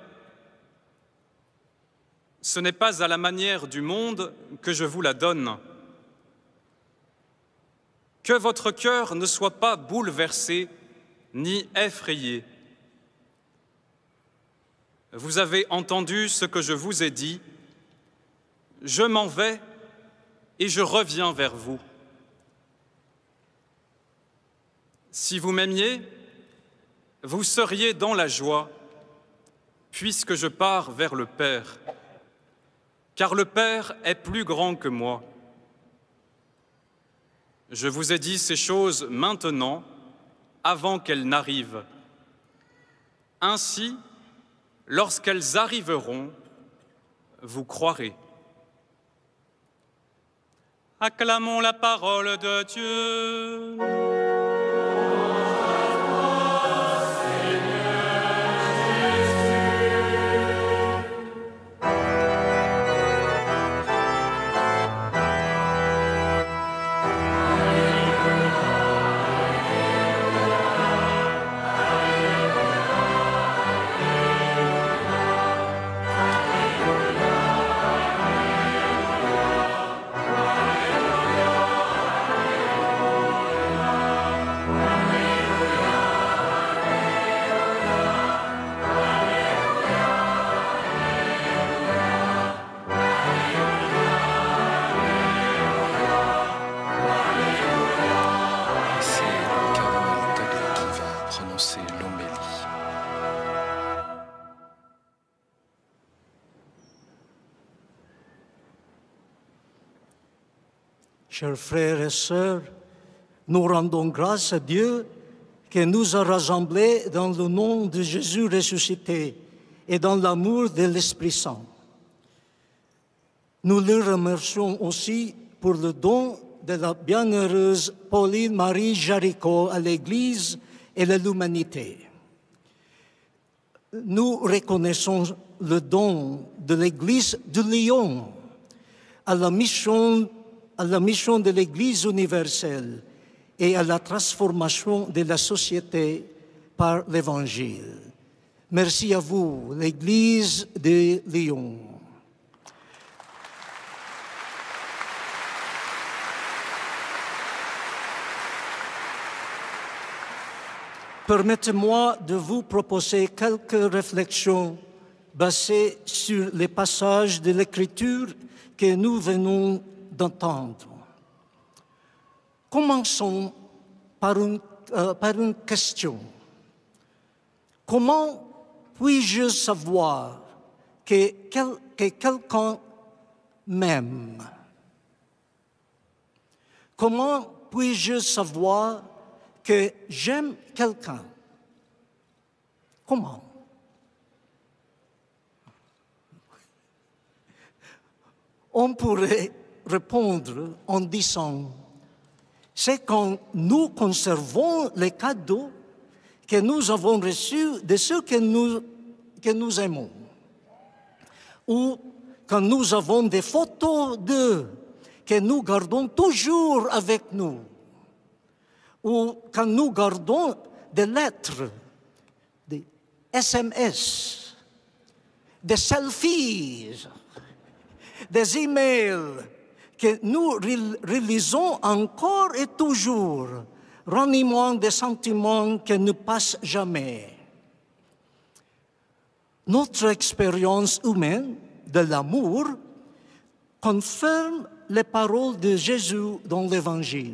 Ce n'est pas à la manière du monde que je vous la donne. Que votre cœur ne soit pas bouleversé ni effrayé. Vous avez entendu ce que je vous ai dit. Je m'en vais et je reviens vers vous. Si vous m'aimiez, vous seriez dans la joie, puisque je pars vers le Père, car le Père est plus grand que moi. Je vous ai dit ces choses maintenant, avant qu'elles n'arrivent. Ainsi, lorsqu'elles arriveront, vous croirez.
Acclamons la parole de Dieu.
Chers frères et sœurs, nous rendons grâce à Dieu qui nous a rassemblés dans le nom de Jésus ressuscité et dans l'amour de l'Esprit Saint. Nous le remercions aussi pour le don de la bienheureuse Pauline Marie Jaricot à l'Église et à l'humanité. Nous reconnaissons le don de l'Église de Lyon à la mission de l'Église universelle et à la transformation de la société par l'Évangile. Merci à vous, l'Église de Lyon. Permettez-moi de vous proposer quelques réflexions basées sur les passages de l'Écriture que nous venons d'entendre. Commençons par une question. Comment puis-je savoir que quelqu'un m'aime? Comment puis-je savoir que j'aime quelqu'un? Comment? On pourrait répondre en disant, c'est quand nous conservons les cadeaux que nous avons reçus de ceux que nous aimons. Ou quand nous avons des photos d'eux que nous gardons toujours avec nous. Ou quand nous gardons des lettres, des SMS, des selfies, des emails que nous relisons encore et toujours, ranimant des sentiments qui ne passent jamais. Notre expérience humaine de l'amour confirme les paroles de Jésus dans l'Évangile.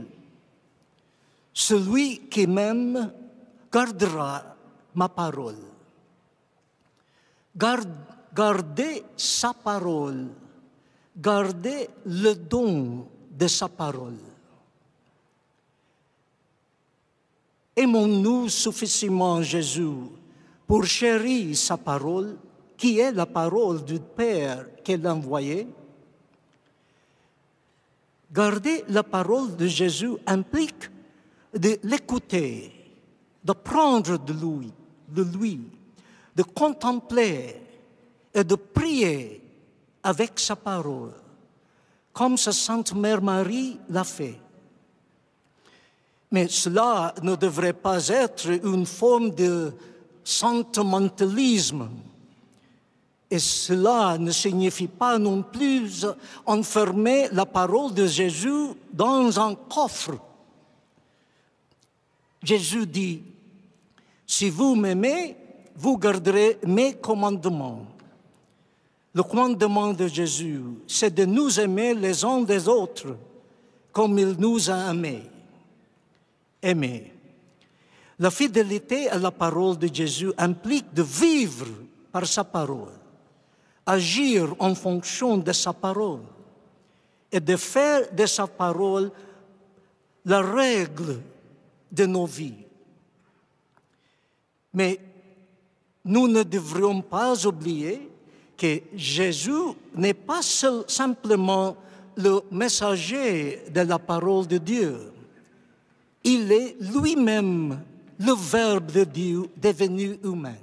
Celui qui m'aime gardera ma parole. Gardez sa parole. Gardez le don de sa parole. Aimons-nous suffisamment Jésus pour chérir sa parole, qui est la parole du Père qu'il a envoyé? Garder la parole de Jésus implique de l'écouter, de prendre de lui, de contempler et de prier avec sa parole, comme sa Sainte Mère Marie l'a fait. Mais cela ne devrait pas être une forme de sentimentalisme. Et cela ne signifie pas non plus enfermer la parole de Jésus dans un coffre. Jésus dit, « Si vous m'aimez, vous garderez mes commandements. » Le commandement de Jésus, c'est de nous aimer les uns des autres comme il nous a aimés. Aimer. La fidélité à la parole de Jésus implique de vivre par sa parole, agir en fonction de sa parole et de faire de sa parole la règle de nos vies. Mais nous ne devrions pas oublier que Jésus n'est pas simplement le messager de la parole de Dieu. Il est lui-même le Verbe de Dieu devenu humain.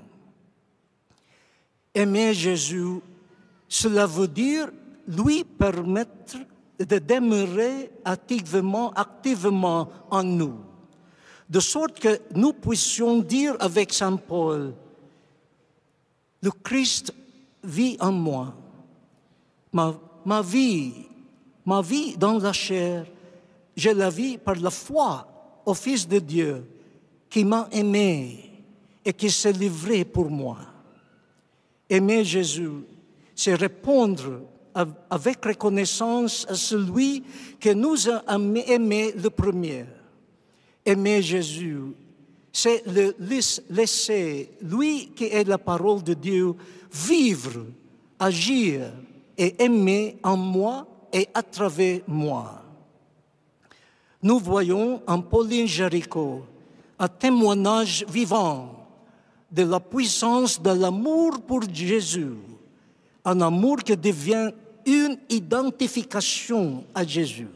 Aimer Jésus, cela veut dire lui permettre de demeurer activement en nous, de sorte que nous puissions dire avec Saint Paul, le Christ vit en moi. Ma vie dans la chair, je la vis par la foi au Fils de Dieu qui m'a aimé et qui s'est livré pour moi. Aimer Jésus, c'est répondre avec reconnaissance à celui qui nous a aimé le premier. Aimer Jésus, c'est le laisser, lui qui est la parole de Dieu, vivre, agir et aimer en moi et à travers moi. Nous voyons en Pauline Jaricot un témoignage vivant de la puissance de l'amour pour Jésus, un amour qui devient une identification à Jésus.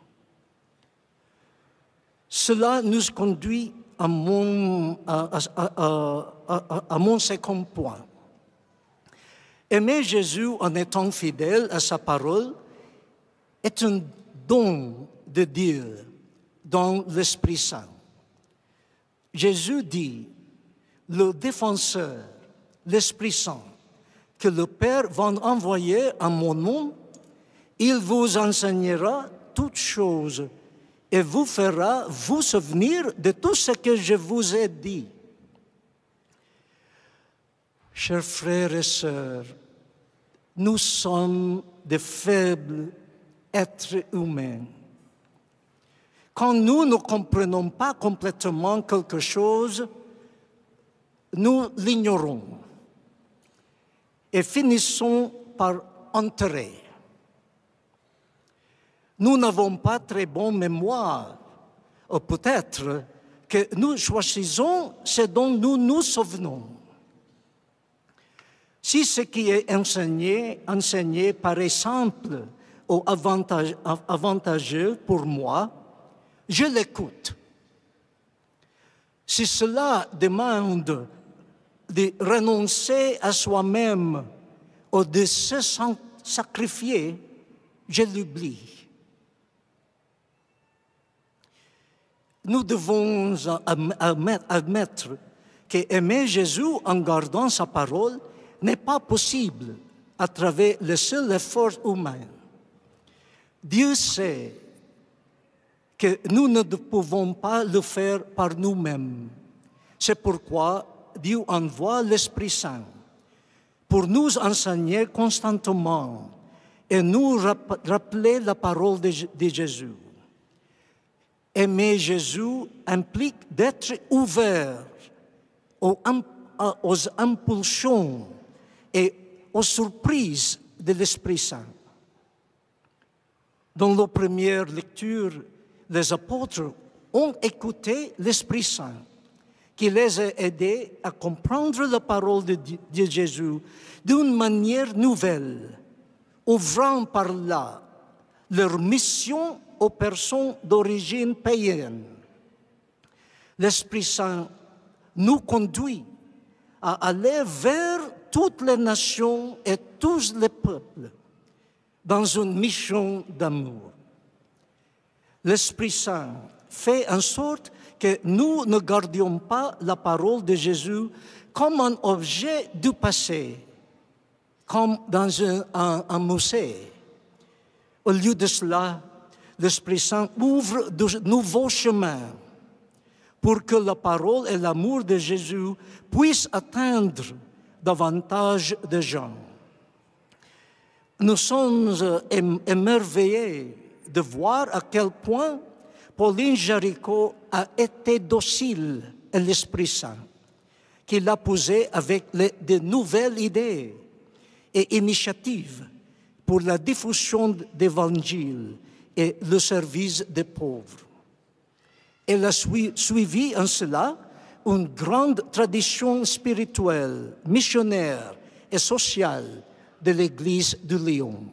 Cela nous conduit à mon second point. Aimer Jésus en étant fidèle à sa parole est un don de Dieu dans l'Esprit Saint. Jésus dit, le défenseur, l'Esprit Saint, que le Père va envoyer en mon nom, il vous enseignera toutes choses et vous fera vous souvenir de tout ce que je vous ai dit. Chers frères et sœurs, nous sommes de faibles êtres humains. Quand nous ne comprenons pas complètement quelque chose, nous l'ignorons et finissons par enterrer. Nous n'avons pas très bonne mémoire, ou peut-être que nous choisissons ce dont nous nous souvenons. Si ce qui est enseigné paraît simple ou avantageux pour moi, je l'écoute. Si cela demande de renoncer à soi-même ou de se sacrifier, je l'oublie. Nous devons admettre qu'aimer Jésus en gardant sa parole n'est pas possible à travers le seul effort humain. Dieu sait que nous ne pouvons pas le faire par nous-mêmes. C'est pourquoi Dieu envoie l'Esprit Saint pour nous enseigner constamment et nous rappeler la parole de Jésus. Aimer Jésus implique d'être ouvert aux impulsions et aux surprises de l'Esprit Saint. Dans la première lecture, les apôtres ont écouté l'Esprit Saint qui les a aidés à comprendre la parole de Jésus d'une manière nouvelle, ouvrant par là leur mission aux personnes d'origine païenne. L'Esprit Saint nous conduit à aller vers toutes les nations et tous les peuples dans une mission d'amour. L'Esprit Saint fait en sorte que nous ne gardions pas la parole de Jésus comme un objet du passé, comme dans un musée. Au lieu de cela, l'Esprit Saint ouvre de nouveaux chemins pour que la parole et l'amour de Jésus puissent atteindre davantage de gens. Nous sommes émerveillés de voir à quel point Pauline Jaricot a été docile à l'Esprit Saint, qu'il a posé avec de nouvelles idées et initiatives pour la diffusion d'Évangile et le service des pauvres. Elle a suivi en cela une grande tradition spirituelle, missionnaire et sociale de l'Église de Lyon.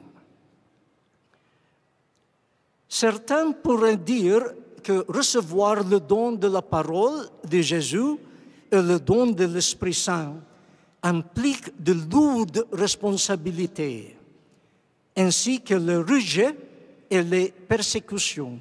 Certains pourraient dire que recevoir le don de la parole de Jésus et le don de l'Esprit Saint implique de lourdes responsabilités, ainsi que le rejet et les persécutions.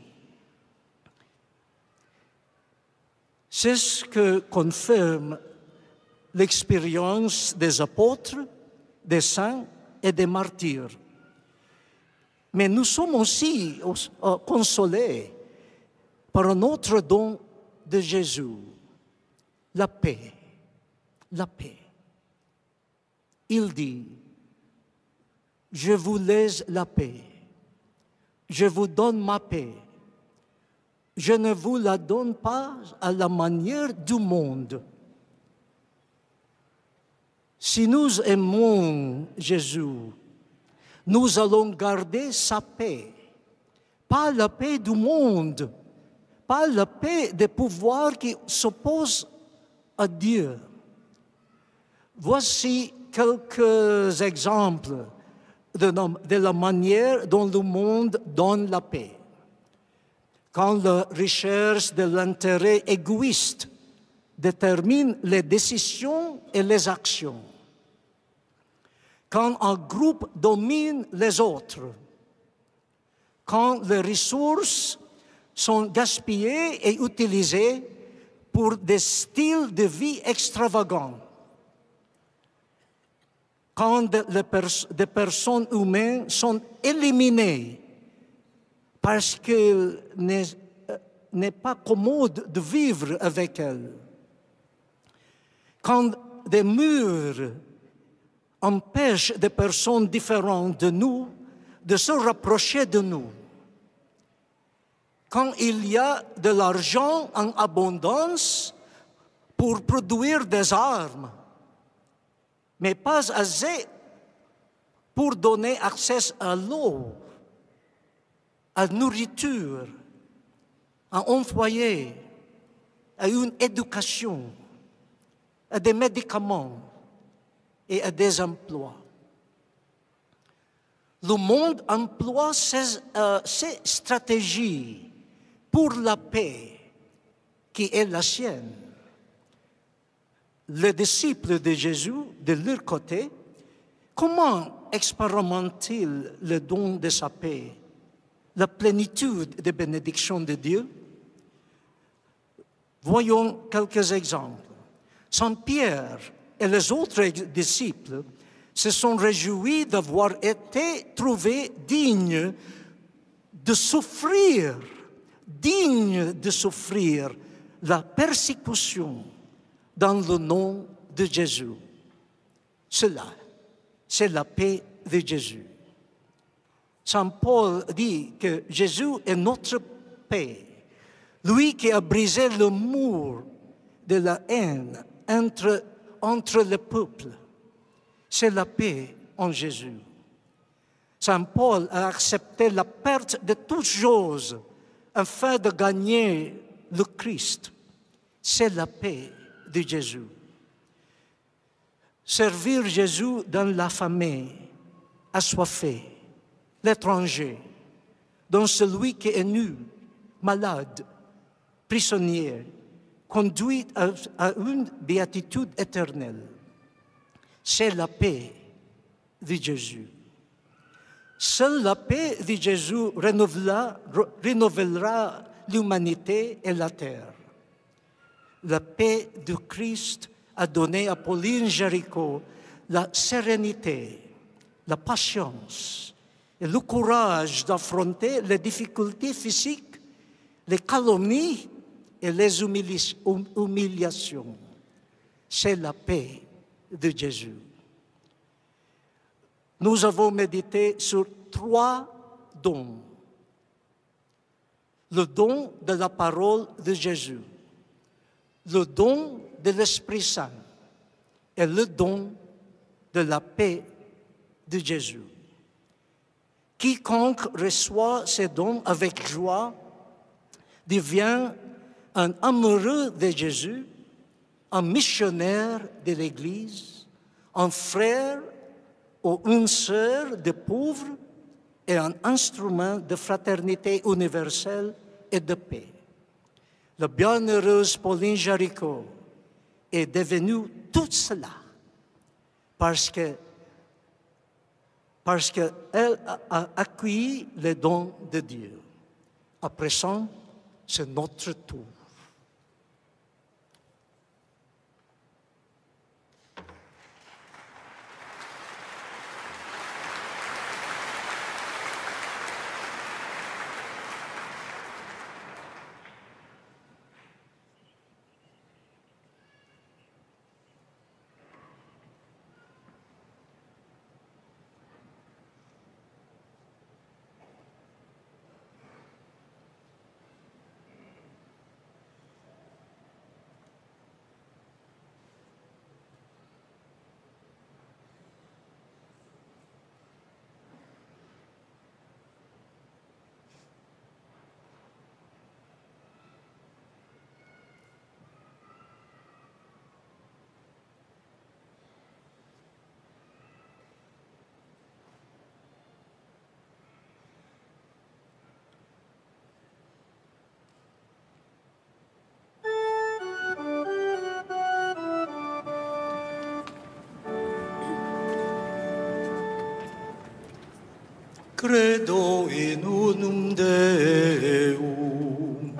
C'est ce que confirme l'expérience des apôtres, des saints et des martyrs. Mais nous sommes aussi consolés par un autre don de Jésus, la paix. La paix. Il dit, « Je vous laisse la paix, je vous donne ma paix. Je ne vous la donne pas à la manière du monde. » Si nous aimons Jésus, nous allons garder sa paix, pas la paix du monde, pas la paix des pouvoirs qui s'opposent à Dieu. Voici quelques exemples de la manière dont le monde donne la paix. Quand la recherche de l'intérêt égoïste détermine les décisions et les actions. Quand un groupe domine les autres. Quand les ressources sont gaspillées et utilisées pour des styles de vie extravagants. Quand des personnes humaines sont éliminées parce qu'il n'est pas commode de vivre avec elles. Quand des murs empêchent des personnes différentes de nous de se rapprocher de nous. Quand il y a de l'argent en abondance pour produire des armes, mais pas assez pour donner accès à l'eau, à la nourriture, à un foyer, à une éducation, à des médicaments et à des emplois. Le monde emploie ces stratégies pour la paix qui est la sienne. Les disciples de Jésus, de leur côté, comment expérimentent-ils le don de sa paix, la plénitude des bénédictions de Dieu? Voyons quelques exemples. Saint Pierre et les autres disciples se sont réjouis d'avoir été trouvés dignes de souffrir la persécution dans le nom de Jésus. Cela, c'est la paix de Jésus. Saint Paul dit que Jésus est notre paix, lui qui a brisé le mur de la haine entre les peuples. C'est la paix en Jésus. Saint Paul a accepté la perte de toutes choses afin de gagner le Christ. C'est la paix de Jésus. Servir Jésus dans l'affamé, assoiffé, l'étranger, dans celui qui est nu, malade, prisonnier, conduit à une béatitude éternelle. C'est la paix de Jésus. Seule la paix de Jésus renouvellera l'humanité et la terre. La paix de Christ a donné à Pauline Jaricot la sérénité, la patience et le courage d'affronter les difficultés physiques, les calomnies et les humiliations. C'est la paix de Jésus. Nous avons médité sur 3 dons. Le don de la parole de Jésus, le don de l'Esprit Saint et le don de la paix de Jésus. Quiconque reçoit ces dons avec joie devient un amoureux de Jésus, un missionnaire de l'Église, un frère ou une sœur de pauvres et un instrument de fraternité universelle et de paix. La bienheureuse Pauline Jaricot est devenue tout cela parce qu'elle a accueilli les dons de Dieu. À présent, c'est notre tour. Credo in unum Deum,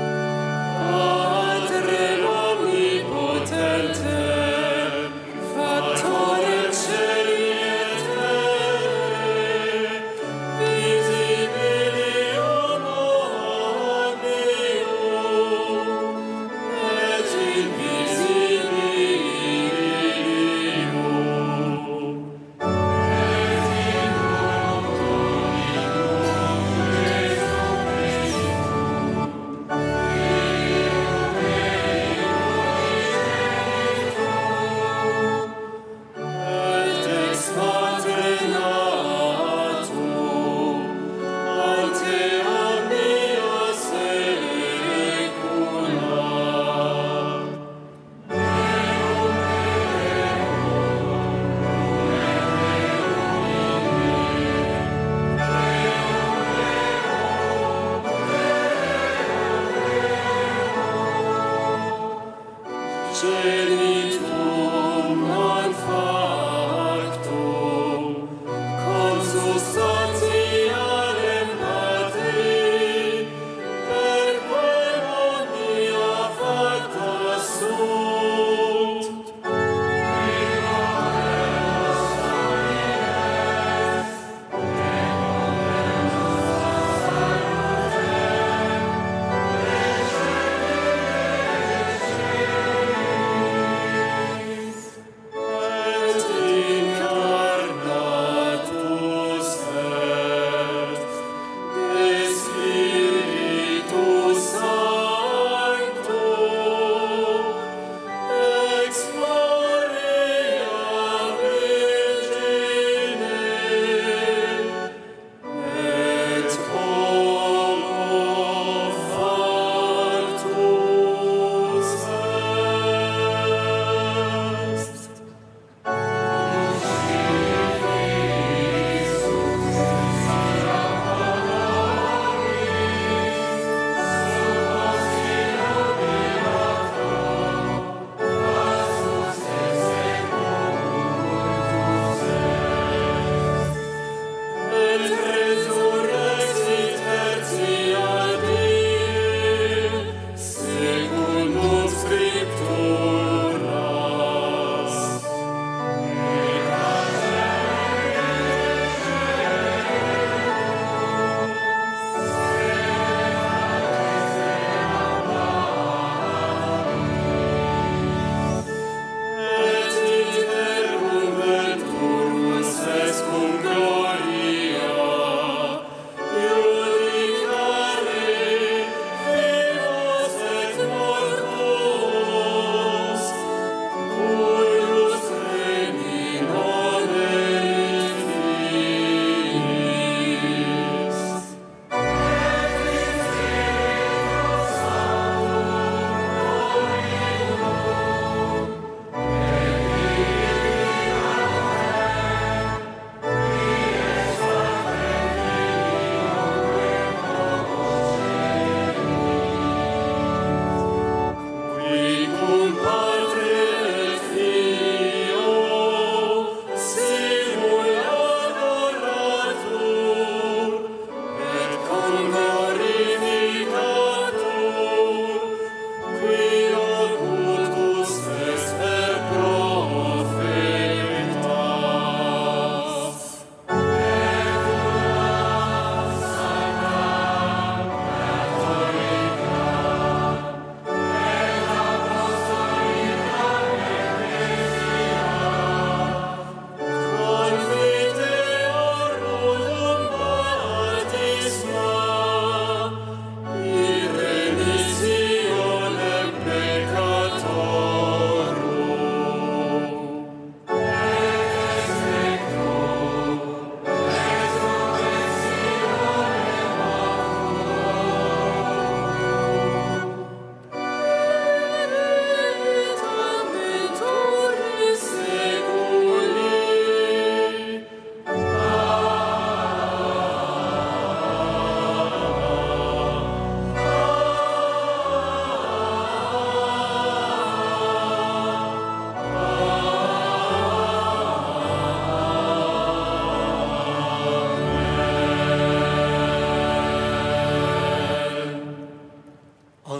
Patrem omnipotentem, Factorem caeli et terrae, visibilium omnium, et invisibilium. Et in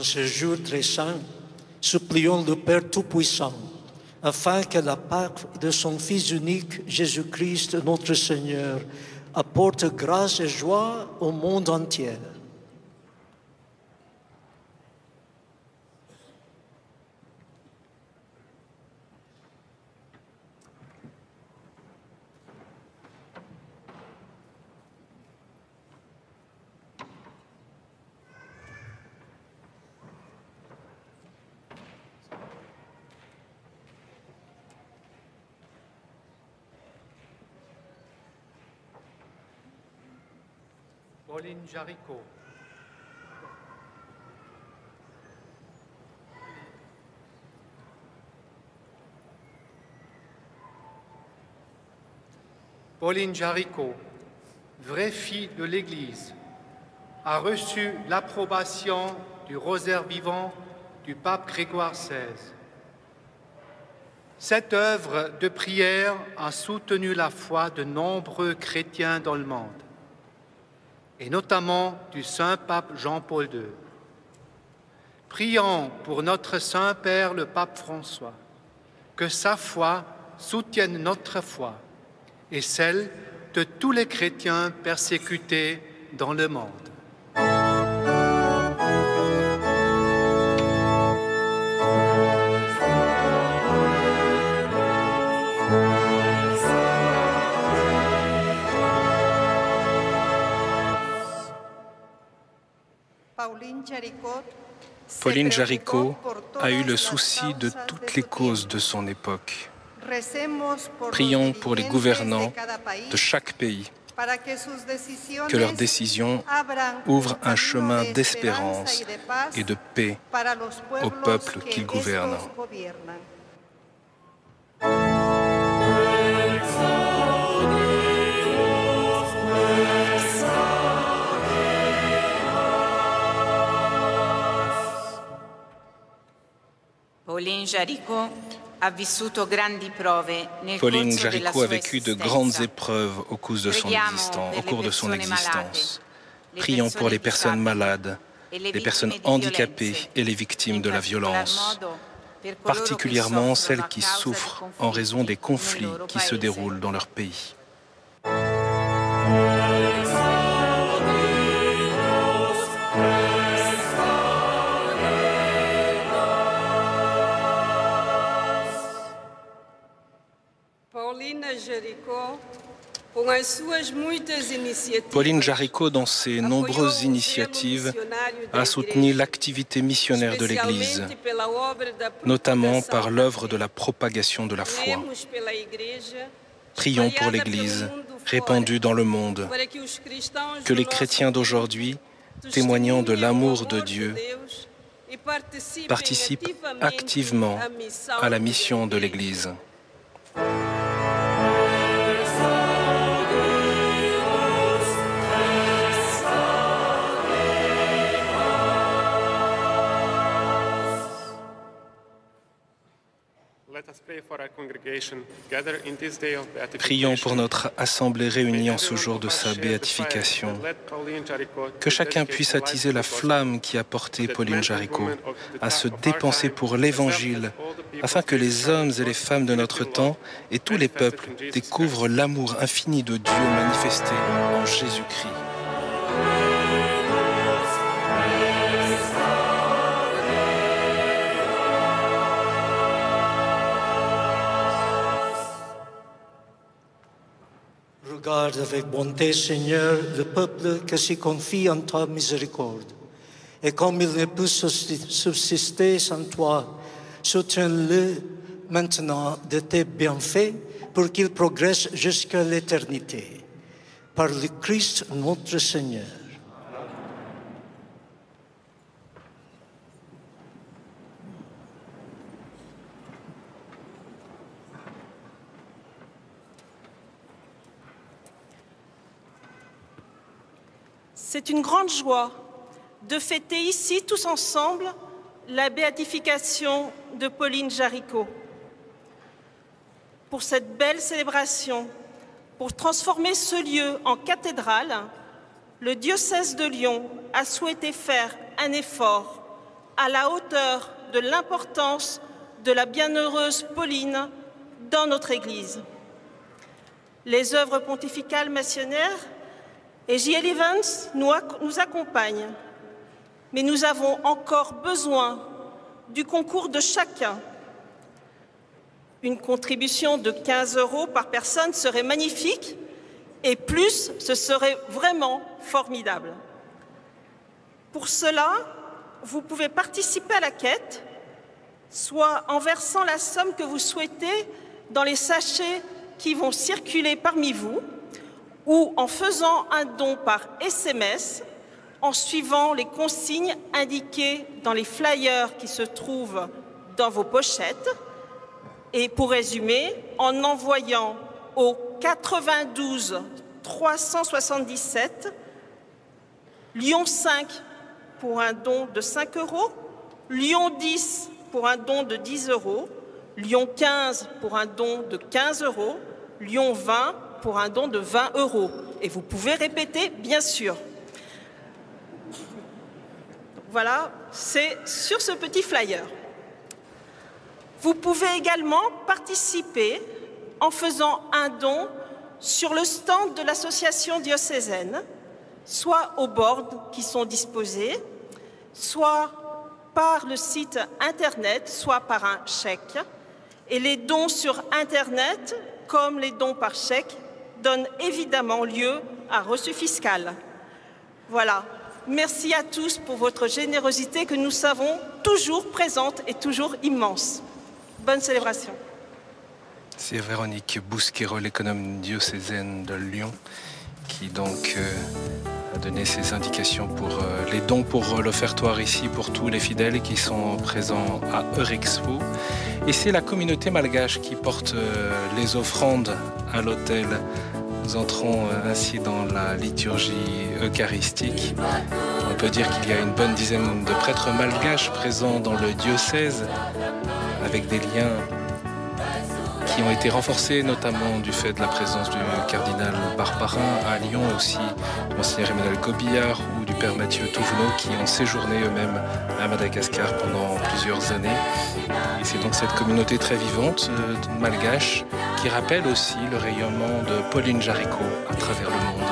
En ce jour très saint, supplions le Père Tout-Puissant, afin que la Pâque de son Fils unique, Jésus-Christ, notre Seigneur, apporte grâce et joie au monde entier.
Pauline Jaricot. Pauline Jaricot, vraie fille de l'Église, a reçu l'approbation du rosaire vivant du pape Grégoire XVI. Cette œuvre de prière a soutenu la foi de nombreux chrétiens dans le monde, et notamment du Saint-Pape Jean-Paul II. Prions pour notre Saint-Père le Pape François, que sa foi soutienne notre foi et celle de tous les chrétiens persécutés dans le monde.
Pauline Jaricot a eu le souci de toutes les causes de son époque. Prions pour les gouvernants de chaque pays, que leurs décisions ouvrent un chemin d'espérance et de paix aux peuples qu'ils gouvernent.
Pauline Jaricot a
vécu de grandes épreuves au cours de son existence. Prions pour les personnes malades, les personnes handicapées et les victimes de la violence, particulièrement celles qui souffrent en raison des conflits qui se déroulent dans leur pays. Pauline Jaricot, dans ses nombreuses initiatives, a soutenu l'activité missionnaire de l'Église, notamment par l'œuvre de la propagation de la foi. Prions pour l'Église répandue dans le monde, que les chrétiens d'aujourd'hui, témoignant de l'amour de Dieu, participent activement à la mission de l'Église. Prions pour notre assemblée réunie en ce jour de sa béatification. Que chacun puisse attiser la flamme qui a porté Pauline Jaricot à se dépenser pour l'Évangile, afin que les hommes et les femmes de notre temps et tous les peuples découvrent l'amour infini de Dieu manifesté en Jésus-Christ.
Regarde avec bonté, Seigneur, le peuple qui se confie en ta miséricorde. Et comme il ne peut subsister sans toi, soutiens-le maintenant de tes bienfaits pour qu'il progresse jusqu'à l'éternité. Par le Christ notre Seigneur.
C'est une grande joie de fêter ici, tous ensemble, la béatification de Pauline Jaricot. Pour cette belle célébration, pour transformer ce lieu en cathédrale, le diocèse de Lyon a souhaité faire un effort à la hauteur de l'importance de la bienheureuse Pauline dans notre Église. Les œuvres pontificales missionnaires et J.L. Evans nous accompagnent, mais nous avons encore besoin du concours de chacun. Une contribution de 15 € par personne serait magnifique et plus, ce serait vraiment formidable. Pour cela, vous pouvez participer à la quête, soit en versant la somme que vous souhaitez dans les sachets qui vont circuler parmi vous, ou en faisant un don par SMS, en suivant les consignes indiquées dans les flyers qui se trouvent dans vos pochettes, et pour résumer, en envoyant au 92 377 Lyon 5 pour un don de 5 €, Lyon 10 pour un don de 10 €, Lyon 15 pour un don de 15 €, Lyon 20 pour un don de 20 €. Et vous pouvez répéter, bien sûr. Voilà, c'est sur ce petit flyer. Vous pouvez également participer en faisant un don sur le stand de l'association diocésaine, soit aux boards qui sont disposés, soit par le site Internet, soit par un chèque. Et les dons sur Internet, comme les dons par chèque, donnent évidemment lieu à reçu fiscal. Voilà. Merci à tous pour votre générosité que nous savons toujours présente et toujours immense. Bonne célébration.
C'est Véronique Bousquerolles, économe diocésaine de Lyon, qui donc a donné ses indications pour les dons pour l'offertoire ici pour tous les fidèles qui sont présents à Eurexpo. Et c'est la communauté malgache qui porte les offrandes à l'autel. Nous entrons ainsi dans la liturgie eucharistique. On peut dire qu'il y a une bonne dizaine de prêtres malgaches présents dans le diocèse, avec des liens qui ont été renforcés notamment du fait de la présence du cardinal Barbarin à Lyon, aussi du Monseigneur Emmanuel Gobillard ou du Père Mathieu Touvenot qui ont séjourné eux-mêmes à Madagascar pendant plusieurs années. Et c'est donc cette communauté très vivante malgache qui rappelle aussi le rayonnement de Pauline Jaricot à travers le monde.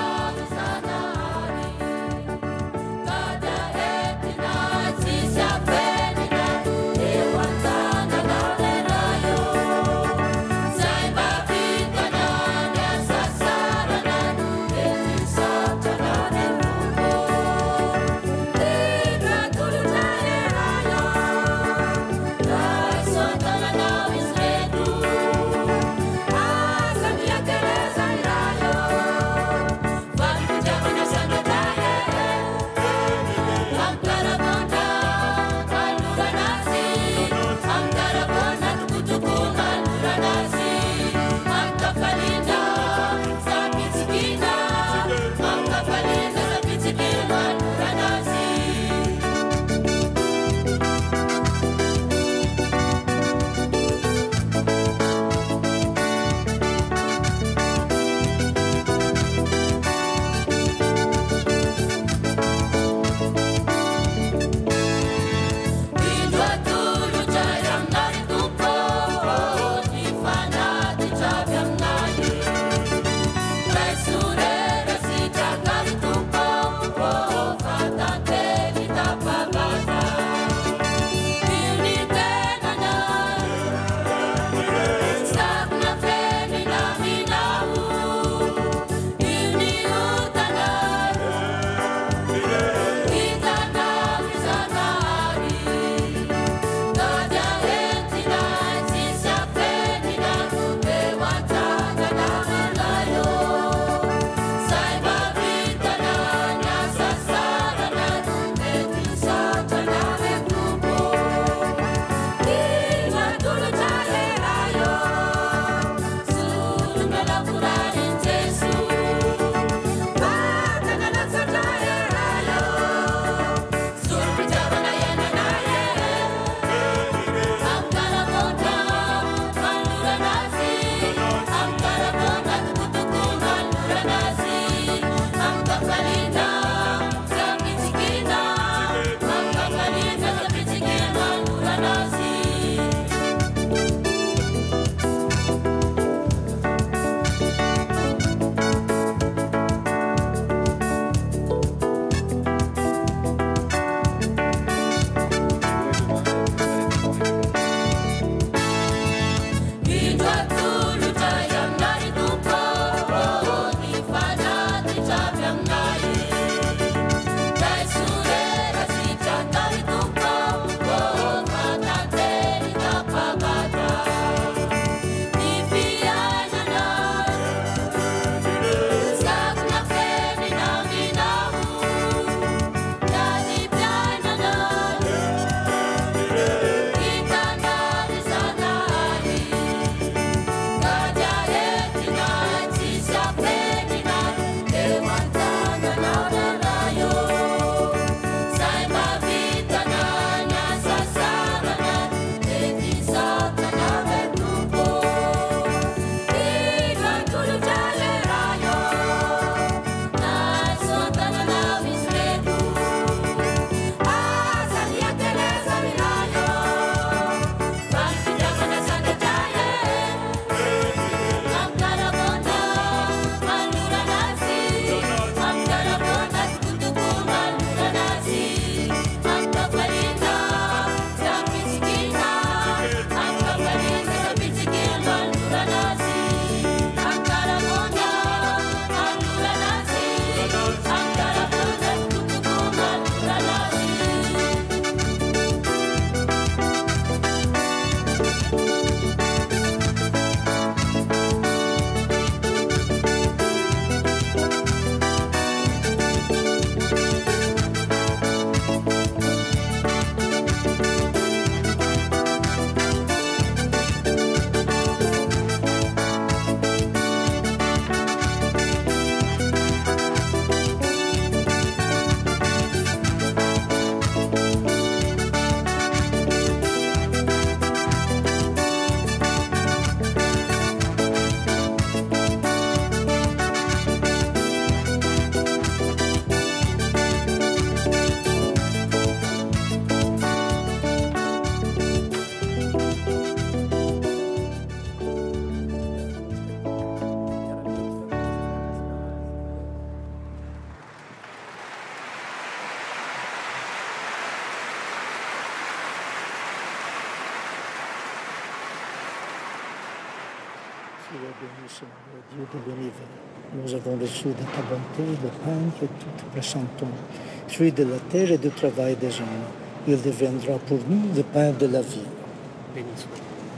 béni, Seigneur, Dieu de l'univers. Nous avons reçu de ta bonté le pain que nous te présentons, fruit de la terre et du travail des hommes. Il deviendra pour nous le pain de la vie.
Béni soit.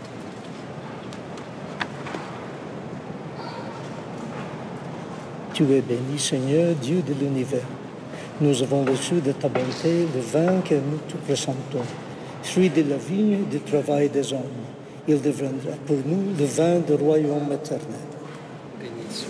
Tu es béni, Seigneur, Dieu de l'univers. Nous avons reçu de ta bonté le vin que nous te présentons, fruit de la vigne et du travail des hommes. Il deviendra pour nous le vin du royaume éternel.
Béni soit.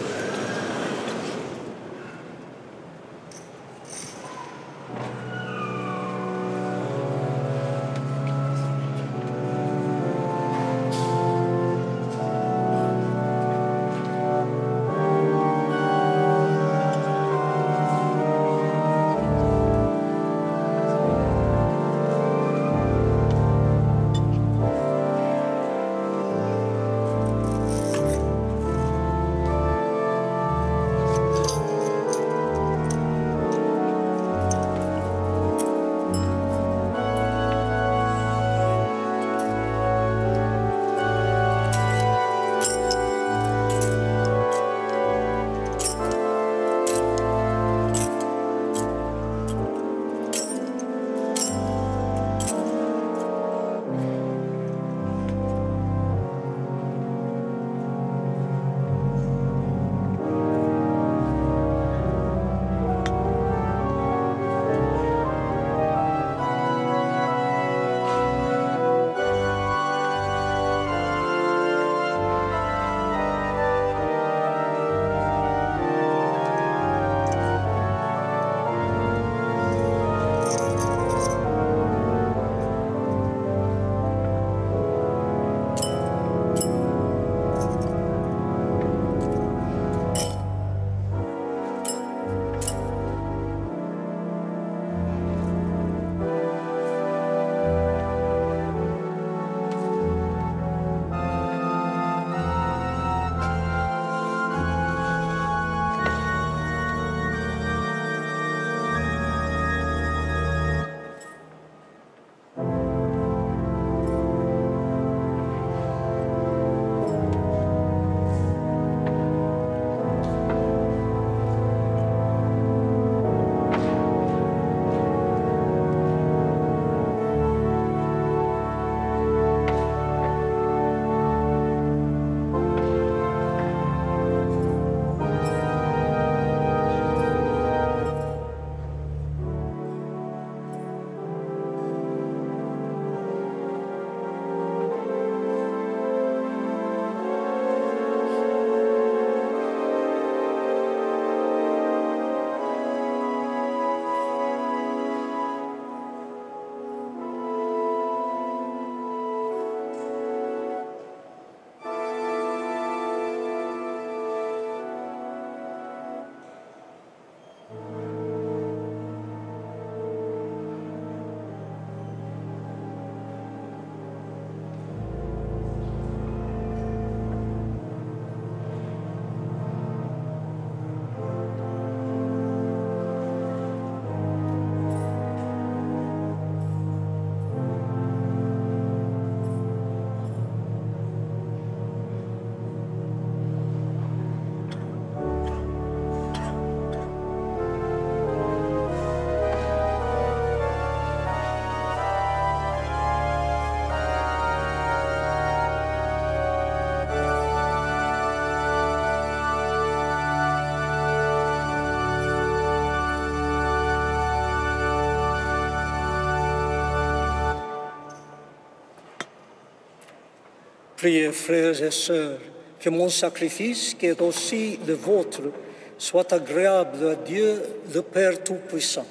Priez, frères et sœurs, que mon sacrifice, qui est aussi le vôtre, soit agréable à Dieu, le Père Tout-Puissant.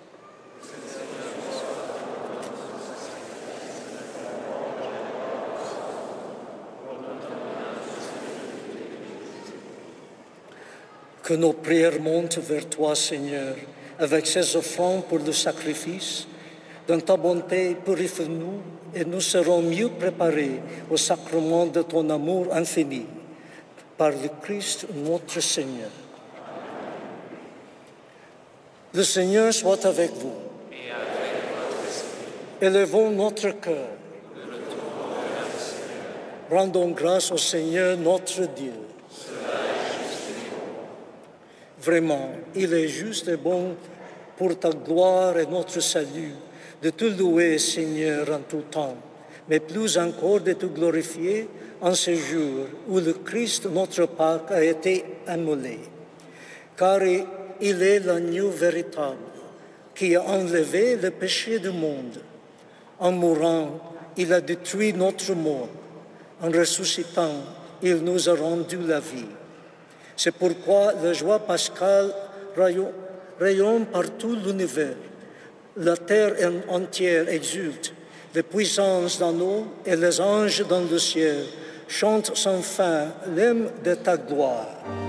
Que nos prières montent vers toi, Seigneur, avec ces offrandes pour le sacrifice. Dans ta bonté, purifie-nous et nous serons mieux préparés au sacrement de ton amour infini. Par le Christ notre Seigneur. Le Seigneur soit avec vous.
Et avec votre esprit.
Élevons notre cœur. Rendons grâce au Seigneur notre Dieu. Vraiment, il est juste et bon pour ta gloire et notre salut de te louer, Seigneur, en tout temps, mais plus encore de te glorifier en ce jour où le Christ, notre Pâque, a été immolé. Car il est l'agneau véritable qui a enlevé le péché du monde. En mourant, il a détruit notre mort. En ressuscitant, il nous a rendu la vie. C'est pourquoi la joie pascale rayonne par tout l'univers. La terre entière exulte, les puissances dans l'eau et les anges dans le ciel chantent sans fin l'hymne de ta gloire.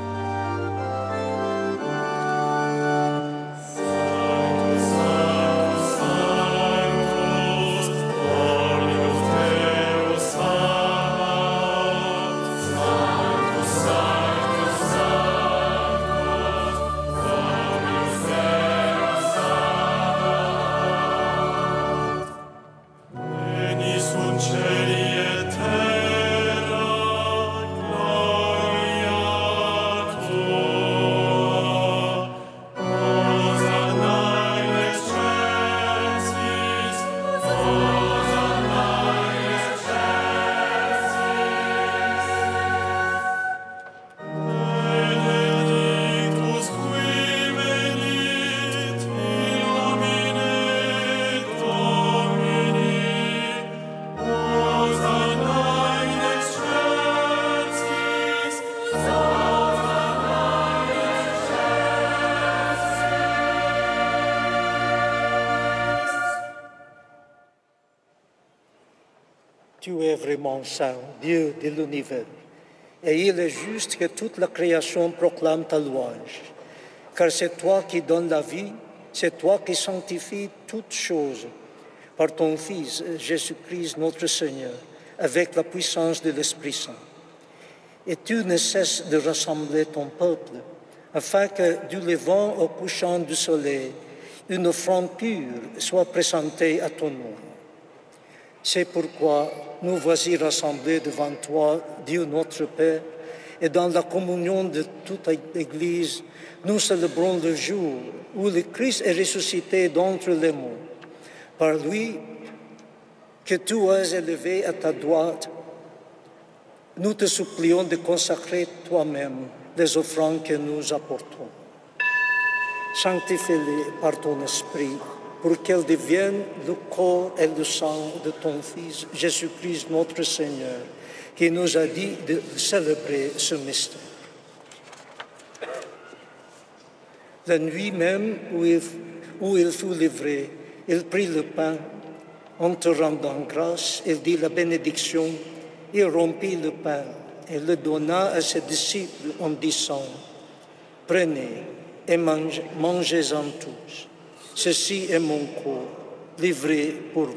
Tu es vraiment saint, Dieu de l'univers, et il est juste que toute la création proclame ta louange, car c'est toi qui donnes la vie, c'est toi qui sanctifies toutes choses par ton Fils, Jésus-Christ notre Seigneur, avec la puissance de l'Esprit Saint. Et tu ne cesses de rassembler ton peuple, afin que du levant au couchant du soleil, une offrande pure soit présentée à ton nom. C'est pourquoi nous voici rassemblés devant toi, Dieu notre Père, et dans la communion de toute l'Église, nous célébrons le jour où le Christ est ressuscité d'entre les morts. Par lui, que tu as élevé à ta droite, nous te supplions de consacrer toi-même les offrandes que nous apportons. Sanctifie-les par ton Esprit, pour qu'elles deviennent le corps et le sang de ton Fils, Jésus-Christ notre Seigneur, qui nous a dit de célébrer ce mystère. La nuit même où il fut livré, il prit le pain, en te rendant grâce, il dit la bénédiction, il rompit le pain et le donna à ses disciples en disant, « Prenez et mangez-en tous. Ceci est mon corps, livré pour vous. »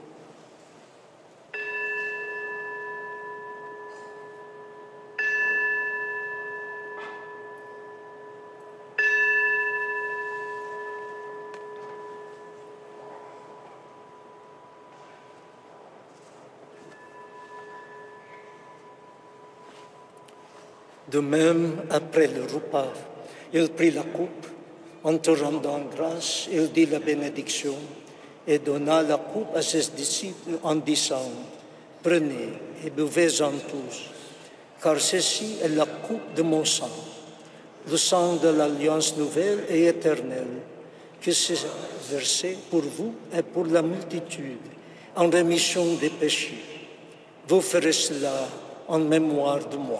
De même, après le repas, il prit la coupe. En te rendant grâce, il dit la bénédiction et donna la coupe à ses disciples en disant, « Prenez et buvez-en tous, car ceci est la coupe de mon sang, le sang de l'alliance nouvelle et éternelle, qui s'est versé pour vous et pour la multitude en rémission des péchés. Vous ferez cela en mémoire de moi. »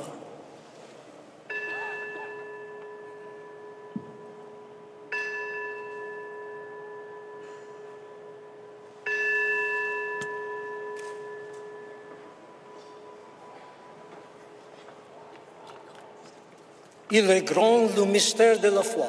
Il est grand le mystère de la foi.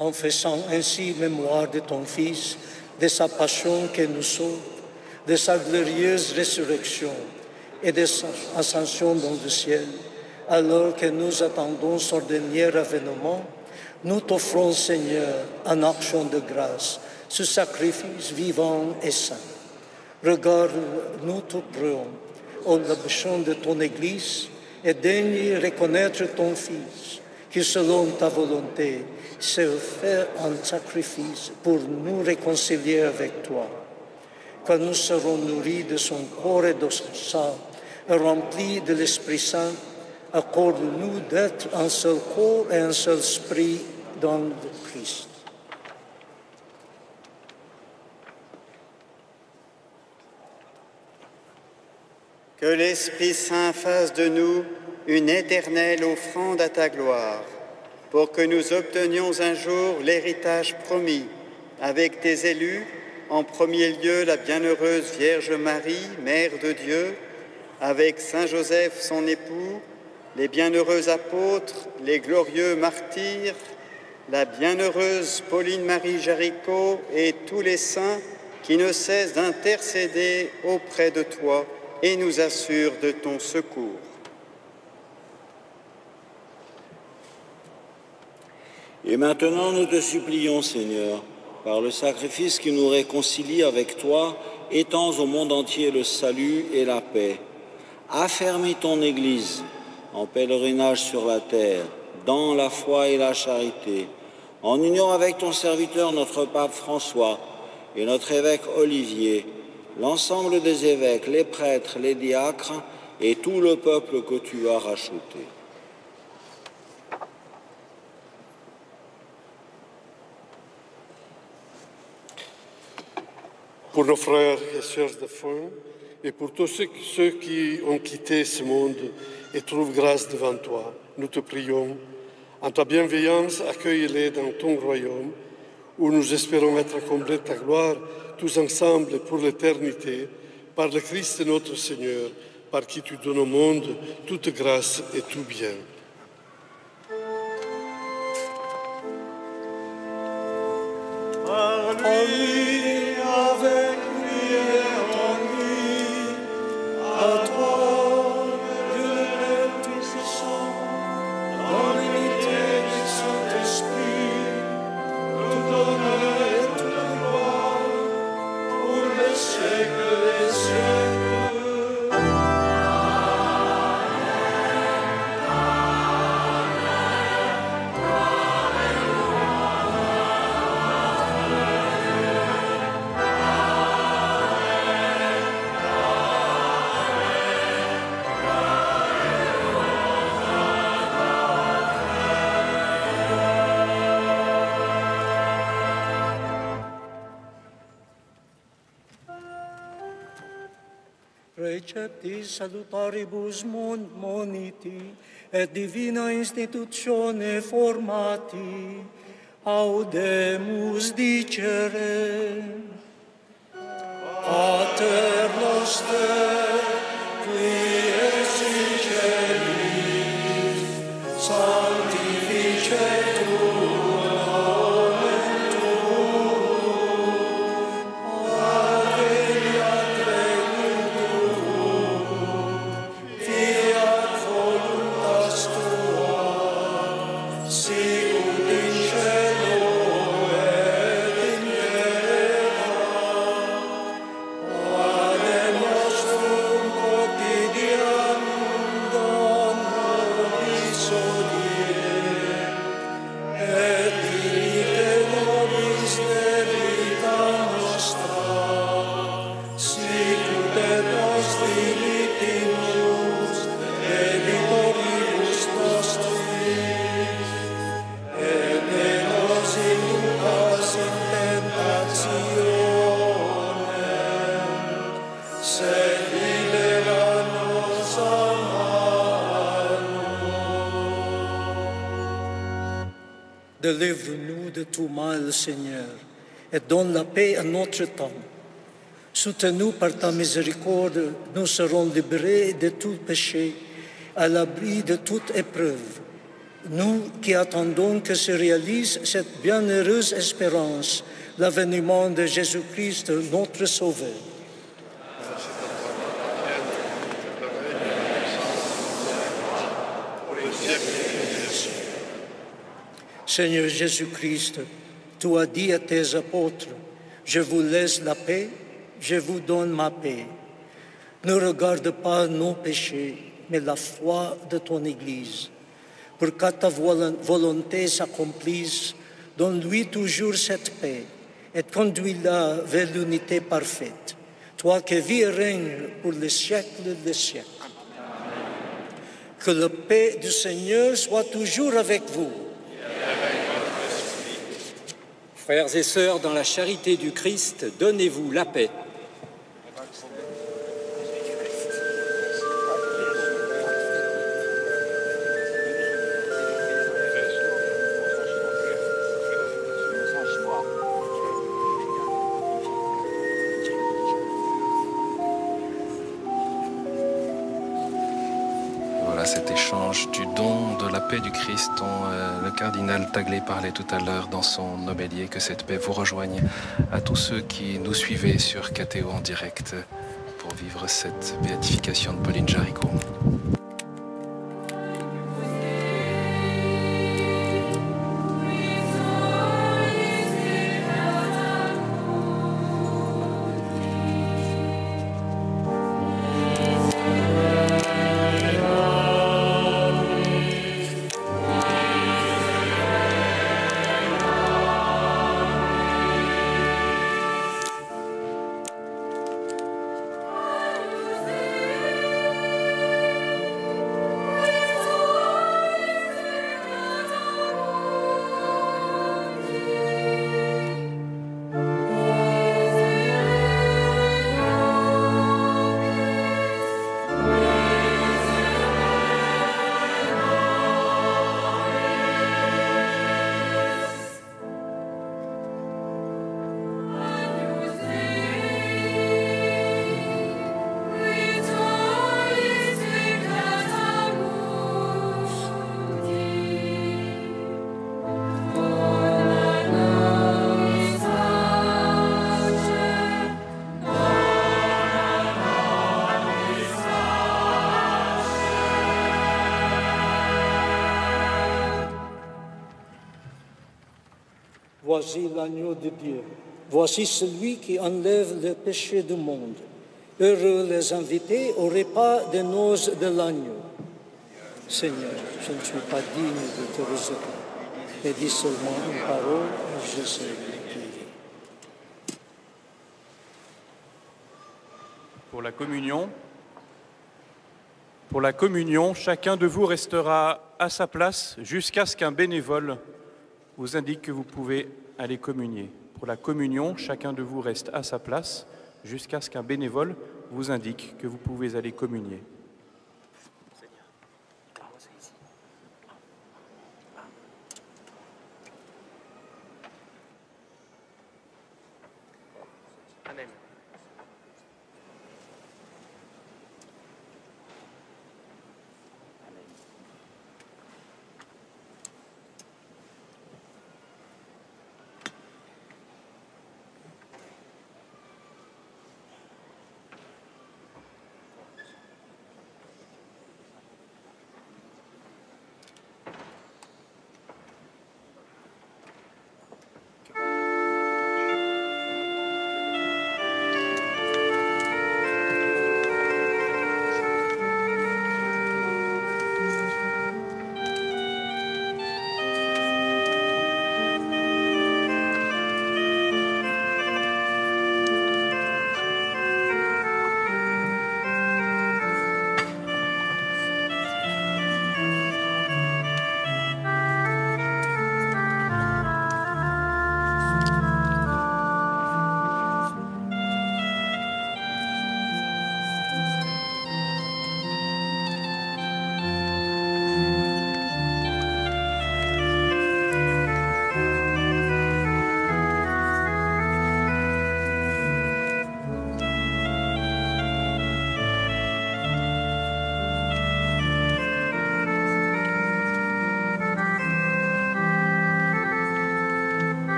en faisant ainsi mémoire de ton Fils, de sa passion qui nous sauve, de sa glorieuse résurrection et de sa ascension dans le ciel. Alors que nous attendons son dernier avènement, nous t'offrons, Seigneur, en action de grâce, ce sacrifice vivant et saint. Regarde, nous te prions, au l'absent de ton Église, et daigne reconnaître ton Fils, qui selon ta volonté s'est offert en sacrifice pour nous réconcilier avec toi. Quand nous serons nourris de son corps et de son sang, et remplis de l'Esprit Saint, accorde-nous d'être un seul corps et un seul esprit dans le Christ.
Que l'Esprit Saint fasse de nous une éternelle offrande à ta gloire, pour que nous obtenions un jour l'héritage promis, avec tes élus, en premier lieu la bienheureuse Vierge Marie, Mère de Dieu, avec Saint Joseph, son époux, les bienheureux apôtres, les glorieux martyrs, la bienheureuse Pauline Marie Jaricot et tous les saints qui ne cessent d'intercéder auprès de toi et nous assurent de ton secours.
Et maintenant, nous te supplions, Seigneur, par le sacrifice qui nous réconcilie avec toi, étends au monde entier le salut et la paix. Affermis ton Église en pèlerinage sur la terre, dans la foi et la charité, en union avec ton serviteur, notre pape François, et notre évêque Olivier, l'ensemble des évêques, les prêtres, les diacres et tout le peuple que tu as racheté.
Pour nos frères et sœurs de foi, et pour tous ceux qui ont quitté ce monde et trouvent grâce devant toi, nous te prions, en ta bienveillance, accueille-les dans ton royaume, où nous espérons être accomplis de ta gloire, tous ensemble pour l'éternité, par le Christ notre Seigneur, par qui tu donnes au monde toute grâce et tout bien.
Par lui, avec lui et en lui, à toi, Dieu le Père Tout-Puissant, dans l'unité du Saint-Esprit, tout honneur et toute gloire, pour les siècles des siècles.
Preceptis salutaribus moniti, et divina institutione formati, audemus dicere. Pater noster, qui es in celis, sanctificetur nomen tuum, adveniat regnum tuum, fiat voluntas tua, sicut in cielo et in terra. Pane nostrum quotidianum da nobis hodie, et dimitte nobis debita nostra, sicut et nos dimittimus debitoribus nostris, et ne nos inducas in tentationem, sed libera-nos a malo. Délivre-nous de tout mal, Seigneur, et donne la paix à notre temps. Soutenu par ta miséricorde, nous serons libérés de tout péché, à l'abri de toute épreuve, nous qui attendons que se réalise cette bienheureuse espérance, l'avènement de Jésus-Christ, notre Sauveur. Seigneur Jésus-Christ, tu as dit à tes apôtres, « Je vous laisse la paix, je vous donne ma paix. Ne regarde pas nos péchés, mais la foi de ton Église. Pour que ta volonté s'accomplisse, donne-lui toujours cette paix et conduis-la vers l'unité parfaite. Toi qui vis et règnes pour les siècles des siècles. Que la paix du Seigneur soit toujours avec vous.
Frères et sœurs, dans la charité du Christ, donnez-vous la paix.
Voilà cet échange du don de la paix du Christ dont le cardinal Taglé parlait tout à l'heure dans son homélie. Que cette paix vous rejoigne à tous ceux qui nous suivaient sur KTO en direct pour vivre cette béatification de Pauline Jaricot.
Voici l'agneau de Dieu. Voici celui qui enlève le péché du monde. Heureux les invités au repas des noces de l'agneau. Seigneur, je ne suis pas digne de te recevoir, mais dis seulement une parole et je serai guéri.
Pour la communion, chacun de vous restera à sa place jusqu'à ce qu'un bénévole vous indique que vous pouvez aller communier. Pour la communion, chacun de vous reste à sa place jusqu'à ce qu'un bénévole vous indique que vous pouvez aller communier.
Amen.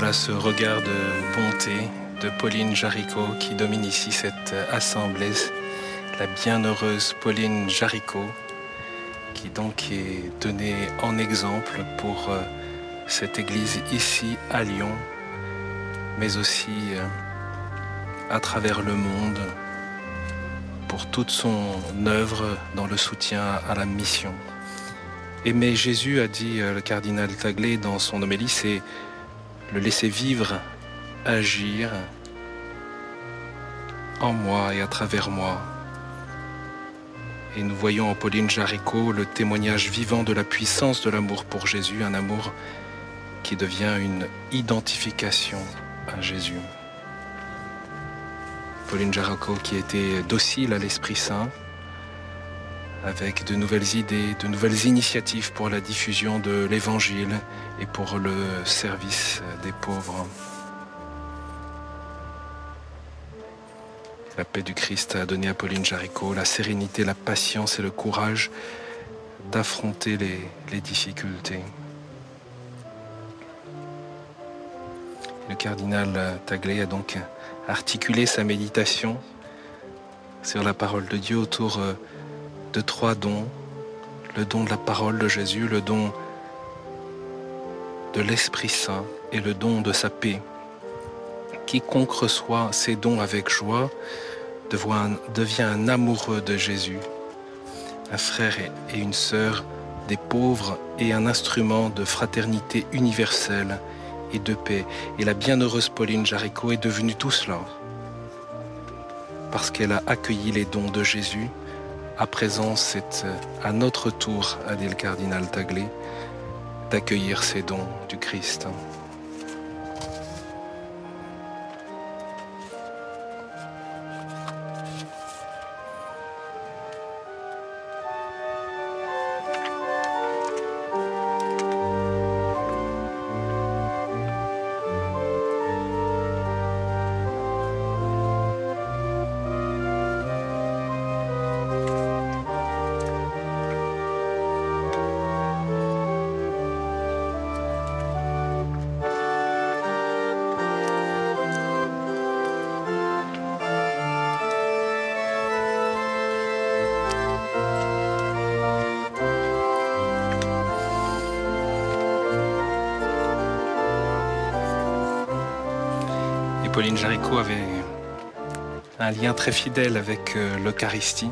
à ce regard de bonté de Pauline Jaricot qui domine ici cette assemblée, la bienheureuse Pauline Jaricot, qui donc est donnée en exemple pour cette église ici à Lyon, mais aussi à travers le monde, pour toute son œuvre dans le soutien à la mission. Aimer Jésus, a dit le cardinal Taglé dans son homélie, c'est le laisser vivre, agir en moi et à travers moi. Et nous voyons en Pauline Jaricot le témoignage vivant de la puissance de l'amour pour Jésus, un amour qui devient une identification à Jésus. Pauline Jaricot qui était docile à l'Esprit Saint, avec de nouvelles idées, de nouvelles initiatives pour la diffusion de l'Évangile et pour le service des pauvres. La paix du Christ a donné à Pauline Jaricot la sérénité, la patience et le courage d'affronter les difficultés. Le cardinal Taglé a donc articulé sa méditation sur la parole de Dieu autour de 3 dons. Le don de la parole de Jésus, le don de l'Esprit Saint et le don de sa paix. Quiconque reçoit ces dons avec joie devient un amoureux de Jésus, un frère et une sœur des pauvres et un instrument de fraternité universelle et de paix. Et la bienheureuse Pauline Jaricot est devenue tout cela, parce qu'elle a accueilli les dons de Jésus. À présent, c'est à notre tour, a dit le cardinal Taglé, d'accueillir ces dons du Christ. Pauline Jaricot avait un lien très fidèle avec l'Eucharistie.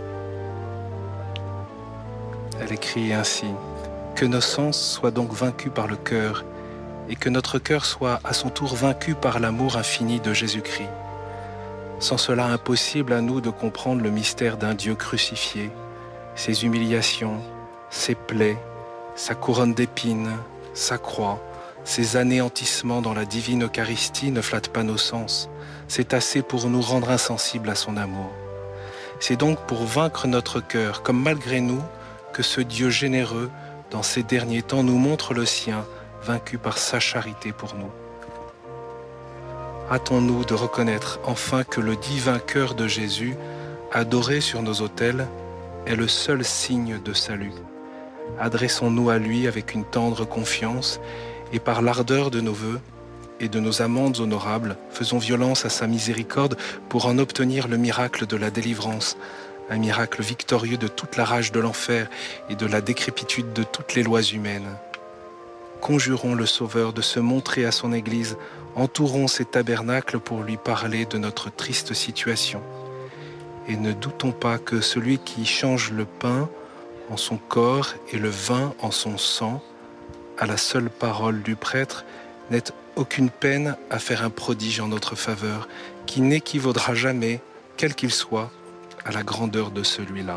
Elle écrit ainsi: « Que nos sens soient donc vaincus par le cœur, et que notre cœur soit à son tour vaincu par l'amour infini de Jésus-Christ. Sans cela, impossible à nous de comprendre le mystère d'un Dieu crucifié, ses humiliations, ses plaies, sa couronne d'épines, sa croix. Ces anéantissements dans la divine Eucharistie ne flattent pas nos sens. C'est assez pour nous rendre insensibles à son amour. C'est donc pour vaincre notre cœur, comme malgré nous, que ce Dieu généreux, dans ces derniers temps, nous montre le sien, vaincu par sa charité pour nous. Hâtons-nous de reconnaître enfin que le divin cœur de Jésus, adoré sur nos autels, est le seul signe de salut. Adressons-nous à lui avec une tendre confiance, et par l'ardeur de nos vœux et de nos amendes honorables, faisons violence à sa miséricorde pour en obtenir le miracle de la délivrance, un miracle victorieux de toute la rage de l'enfer et de la décrépitude de toutes les lois humaines. Conjurons le Sauveur de se montrer à son Église, entourons ses tabernacles pour lui parler de notre triste situation. Et ne doutons pas que celui qui change le pain en son corps et le vin en son sang, à la seule parole du prêtre, n'ait aucune peine à faire un prodige en notre faveur, qui n'équivaudra jamais, quel qu'il soit, à la grandeur de celui-là.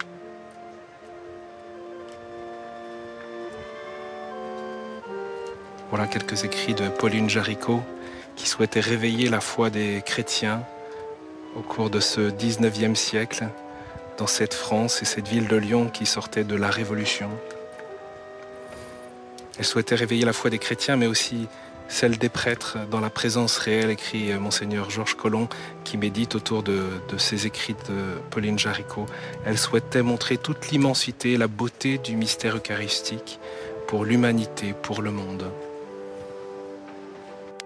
Voilà quelques écrits de Pauline Jaricot, qui souhaitait réveiller la foi des chrétiens au cours de ce 19e siècle, dans cette France et cette ville de Lyon qui sortait de la Révolution. Elle souhaitait réveiller la foi des chrétiens, mais aussi celle des prêtres dans la présence réelle, écrit Monseigneur Georges Collomb, qui médite autour de ces écrits de Pauline Jaricot. Elle souhaitait montrer toute l'immensité et la beauté du mystère eucharistique pour l'humanité, pour le monde.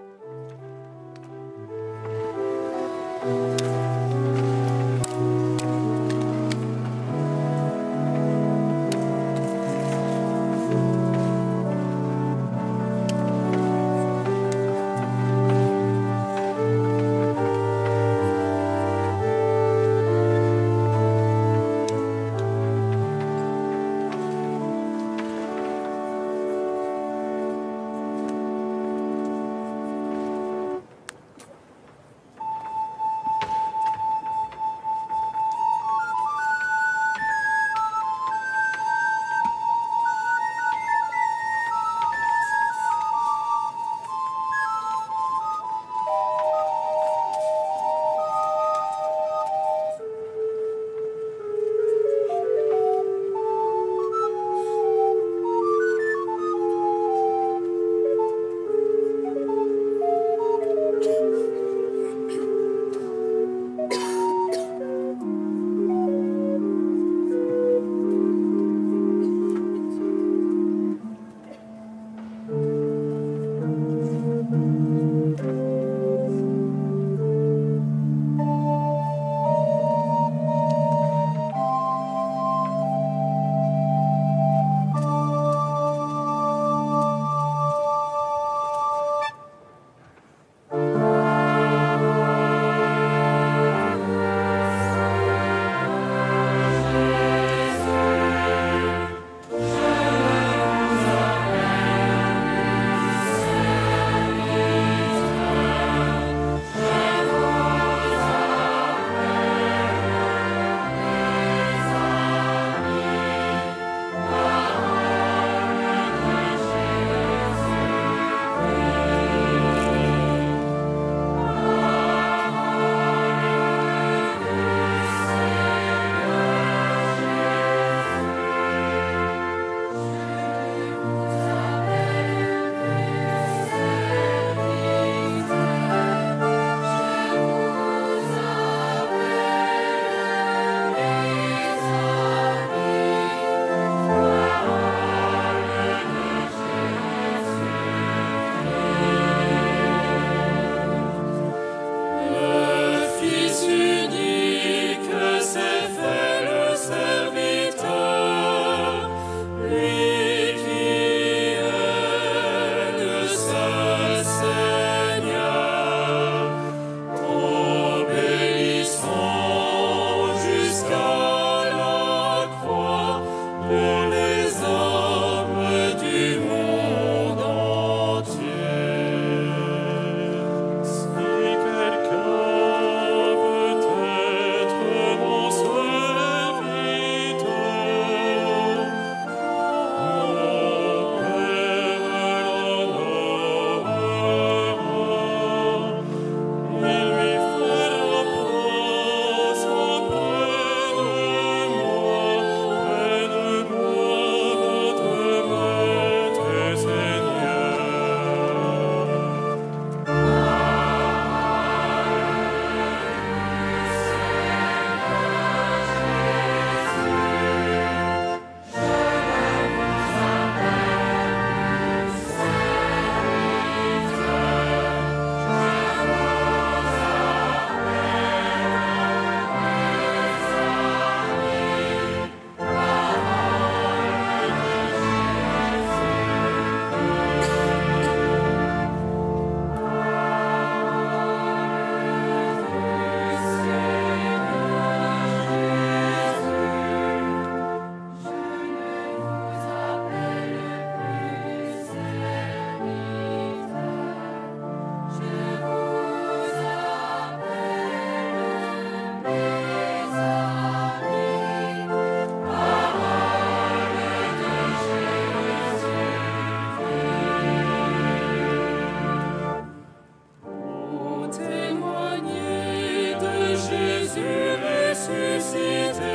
Jésus ressuscité,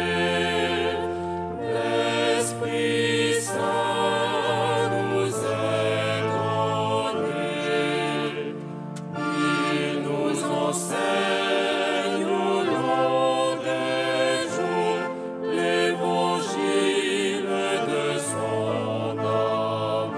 l'Esprit Saint nous est donné. Il nous enseigne au long des jours l'évangile de son amour.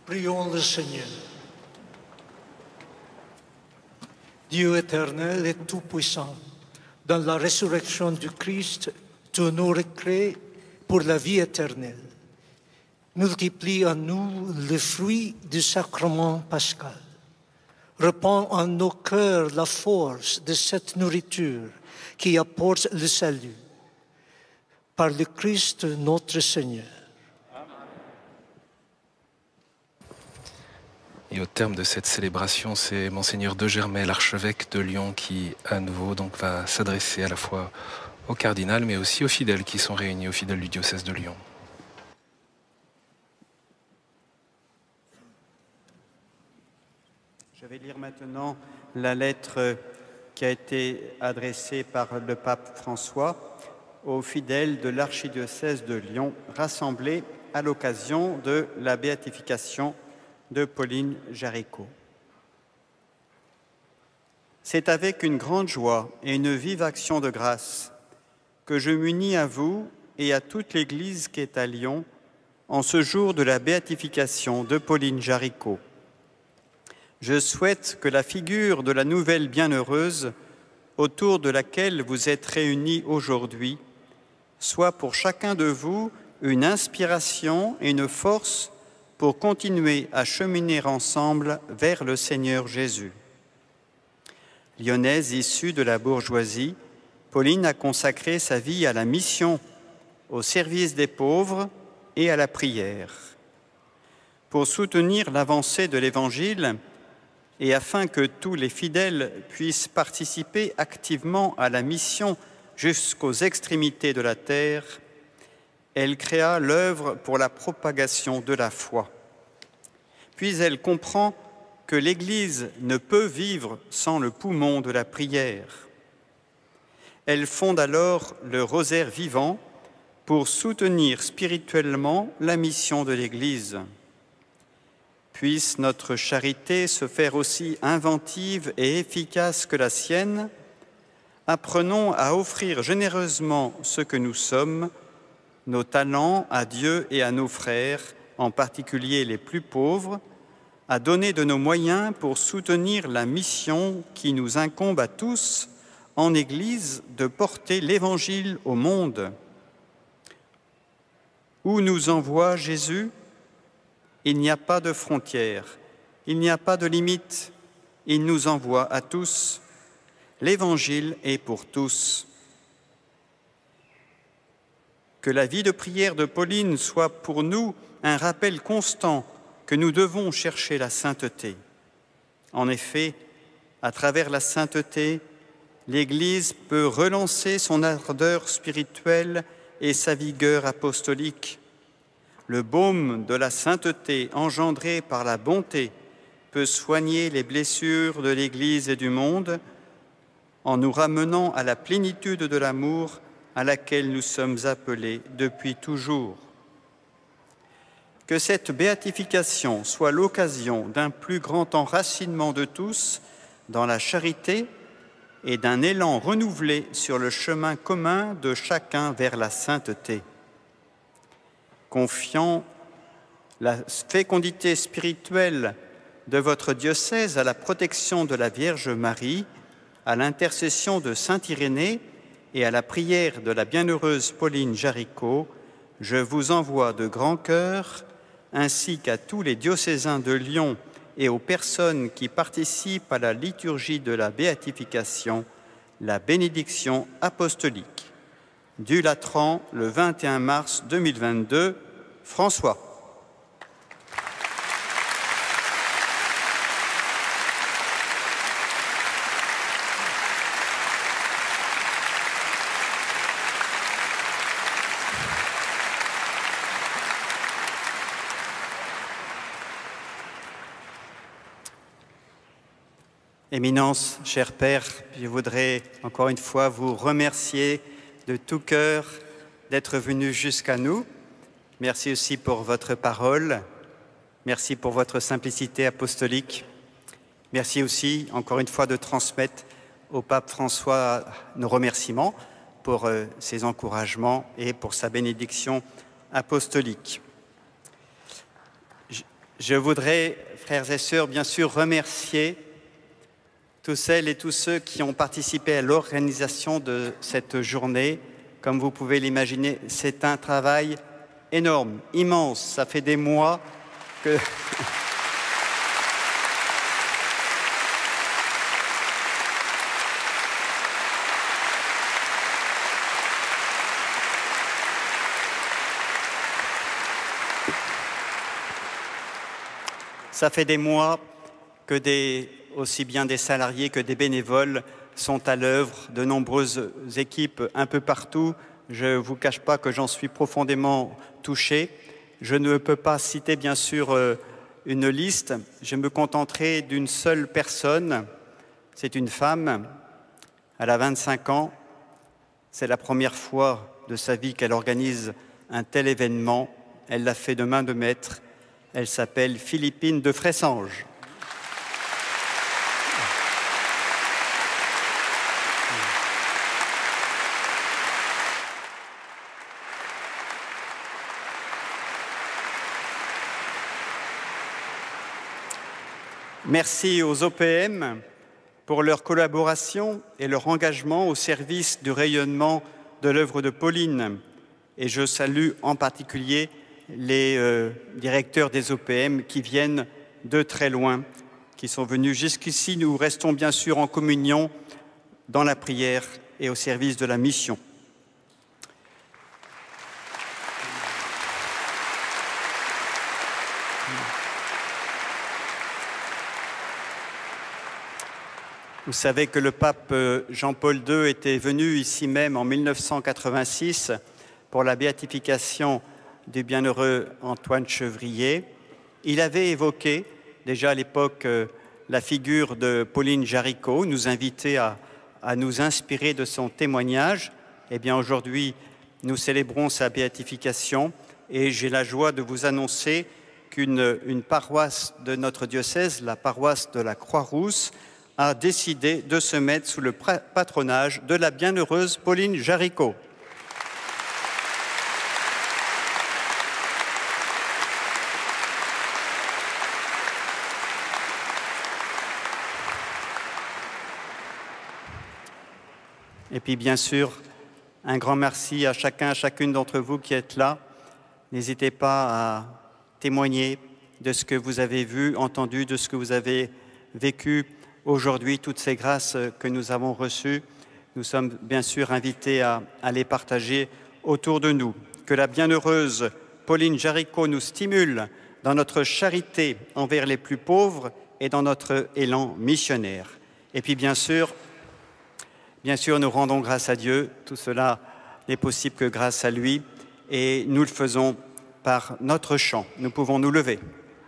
Prions le Seigneur. Dieu éternel et tout-puissant, dans la résurrection du Christ, tu nous recrées pour la vie éternelle. Multiplie en nous le fruit du sacrement pascal. Répands en nos cœurs la force de cette nourriture qui apporte le salut. Par le Christ notre Seigneur.
Et au terme de cette célébration, c'est Monseigneur de Germay, l'archevêque de Lyon, qui à nouveau donc va s'adresser à la fois au cardinal, mais aussi aux fidèles qui sont réunis, aux fidèles du diocèse de Lyon.
Je vais lire maintenant la lettre qui a été adressée par le pape François aux fidèles de l'archidiocèse de Lyon, rassemblés à l'occasion de la béatification de Pauline Jaricot. C'est avec une grande joie et une vive action de grâce que je m'unis à vous et à toute l'Église qui est à Lyon en ce jour de la béatification de Pauline Jaricot. Je souhaite que la figure de la nouvelle bienheureuse autour de laquelle vous êtes réunis aujourd'hui soit pour chacun de vous une inspiration et une force pour continuer à cheminer ensemble vers le Seigneur Jésus. Lyonnaise issue de la bourgeoisie, Pauline a consacré sa vie à la mission, au service des pauvres et à la prière. Pour soutenir l'avancée de l'Évangile et afin que tous les fidèles puissent participer activement à la mission jusqu'aux extrémités de la terre, elle créa l'œuvre pour la propagation de la foi. Puis elle comprend que l'Église ne peut vivre sans le poumon de la prière. Elle fonde alors le Rosaire vivant pour soutenir spirituellement la mission de l'Église. Puisse notre charité se faire aussi inventive et efficace que la sienne. Apprenons à offrir généreusement ce que nous sommes, nos talents à Dieu et à nos frères, en particulier les plus pauvres, à donner de nos moyens pour soutenir la mission qui nous incombe à tous en Église de porter l'Évangile au monde. Où nous envoie Jésus, il n'y a pas de frontières, il n'y a pas de limites, il nous envoie à tous. L'Évangile est pour tous. Que la vie de prière de Pauline soit pour nous un rappel constant que nous devons chercher la sainteté. En effet, à travers la sainteté, l'Église peut relancer son ardeur spirituelle et sa vigueur apostolique. Le baume de la sainteté engendré par la bonté peut soigner les blessures de l'Église et du monde en nous ramenant à la plénitude de l'amour à laquelle nous sommes appelés depuis toujours. Que cette béatification soit l'occasion d'un plus grand enracinement de tous dans la charité et d'un élan renouvelé sur le chemin commun de chacun vers la sainteté. Confiant la fécondité spirituelle de votre diocèse à la protection de la Vierge Marie, à l'intercession de saint Irénée et à la prière de la bienheureuse Pauline Jaricot, je vous envoie de grand cœur, ainsi qu'à tous les diocésains de Lyon et aux personnes qui participent à la liturgie de la béatification, la bénédiction apostolique. Du Latran, le 21 mars 2022, François. Éminence, cher Père, je voudrais encore une fois vous remercier de tout cœur d'être venu jusqu'à nous. Merci aussi pour votre parole. Merci pour votre simplicité apostolique. Merci aussi, encore une fois, de transmettre au pape François nos remerciements pour ses encouragements et pour sa bénédiction apostolique. Je voudrais, frères et sœurs, bien sûr, remercier toutes celles et tous ceux qui ont participé à l'organisation de cette journée. Comme vous pouvez l'imaginer, c'est un travail énorme, immense. Ça fait des mois que... Ça fait des mois que aussi bien des salariés que des bénévoles sont à l'œuvre, de nombreuses équipes un peu partout. Je ne vous cache pas que j'en suis profondément touché. Je ne peux pas citer bien sûr une liste. Je me contenterai d'une seule personne. C'est une femme. Elle a 25 ans. C'est la première fois de sa vie qu'elle organise un tel événement. Elle l'a fait de main de maître. Elle s'appelle Philippine de Fressanges. Merci aux OPM pour leur collaboration et leur engagement au service du rayonnement de l'œuvre de Pauline. Et je salue en particulier les directeurs des OPM qui viennent de très loin, qui sont venus jusqu'ici. Nous restons bien sûr en communion dans la prière et au service de la mission. Vous savez que le pape Jean-Paul II était venu ici même en 1986 pour la béatification du bienheureux Antoine Chevrier. Il avait évoqué déjà à l'époque la figure de Pauline Jaricot, nous invitait à nous inspirer de son témoignage. Eh bien aujourd'hui, nous célébrons sa béatification et j'ai la joie de vous annoncer qu'une paroisse de notre diocèse, la paroisse de la Croix-Rousse, a décidé de se mettre sous le patronage de la bienheureuse Pauline Jaricot. Et puis bien sûr, un grand merci à chacun, à chacune d'entre vous qui êtes là. N'hésitez pas à témoigner de ce que vous avez vu, entendu, de ce que vous avez vécu aujourd'hui, toutes ces grâces que nous avons reçues. Nous sommes bien sûr invités à les partager autour de nous. Que la bienheureuse Pauline Jaricot nous stimule dans notre charité envers les plus pauvres et dans notre élan missionnaire. Et puis bien sûr, nous rendons grâce à Dieu. Tout cela n'est possible que grâce à lui. Et nous le faisons par notre chant. Nous pouvons nous lever.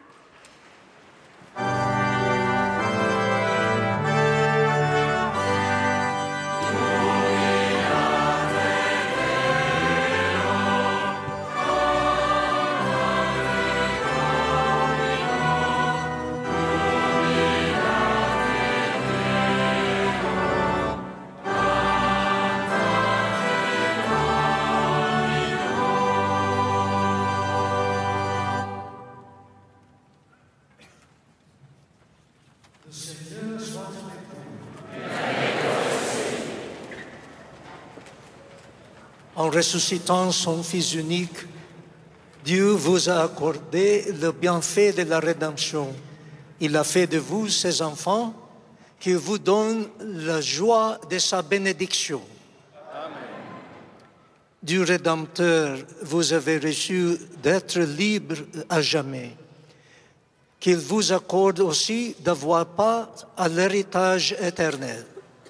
En ressuscitant son Fils unique, Dieu vous a accordé le bienfait de la rédemption. Il a fait de vous ses enfants, qui vous donne la joie de sa bénédiction. Amen. Du Rédempteur, vous avez reçu d'être libre à jamais. Qu'il vous accorde aussi d'avoir part à l'héritage éternel.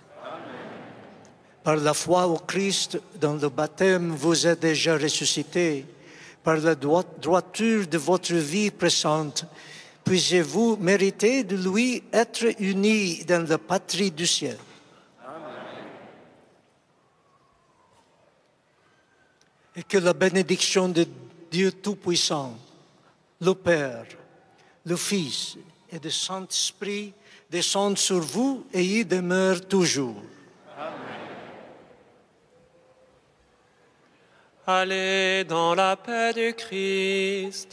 Par la foi au Christ, dans le baptême, vous êtes déjà ressuscité. Par la droiture de votre vie présente, puissiez-vous mériter de lui être unis dans la patrie du ciel. Amen. Et que la bénédiction de Dieu Tout-Puissant, le Père, le Fils et le Saint-Esprit descendent sur vous et y demeurent toujours.
Allez dans la paix du Christ.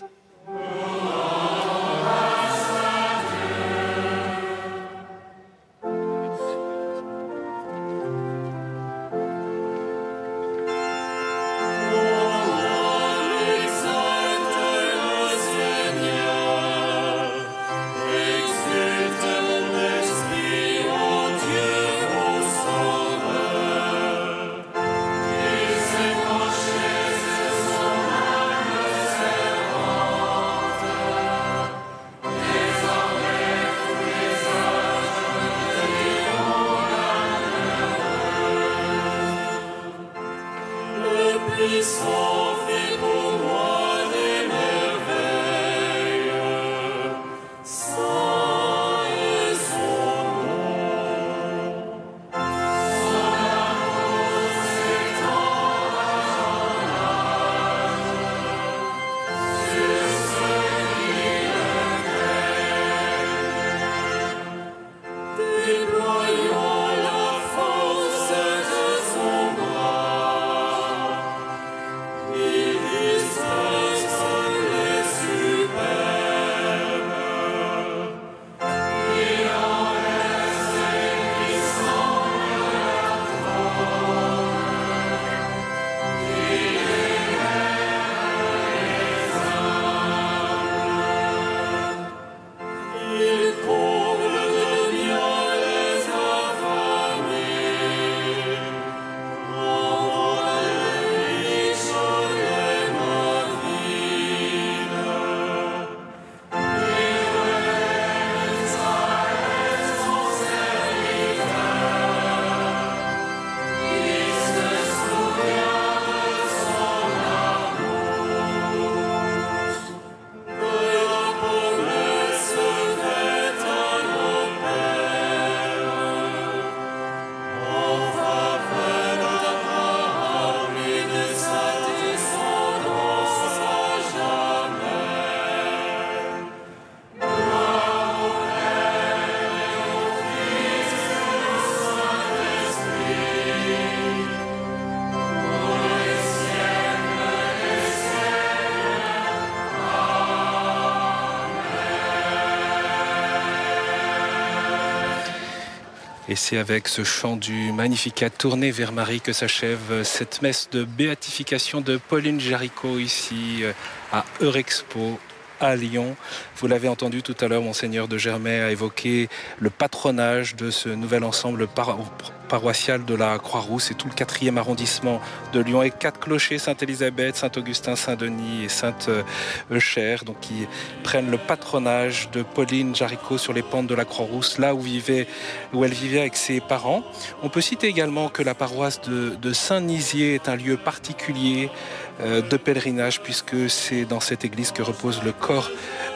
Et c'est avec ce chant du Magnificat tourné vers Marie que s'achève cette messe de béatification de Pauline Jaricot ici à Eurexpo à Lyon. Vous l'avez entendu tout à l'heure, Monseigneur de Germay a évoqué le patronage de ce nouvel ensemble paroissial de la Croix-Rousse et tout le 4e arrondissement de Lyon et 4 clochers, Sainte-Élisabeth, Saint-Augustin, Saint-Denis et Sainte-Euchère, donc qui prennent le patronage de Pauline Jaricot sur les pentes de la Croix-Rousse, là où elle vivait avec ses parents. On peut citer également que la paroisse de Saint-Nizier est un lieu particulier de pèlerinage, puisque c'est dans cette église que repose le corps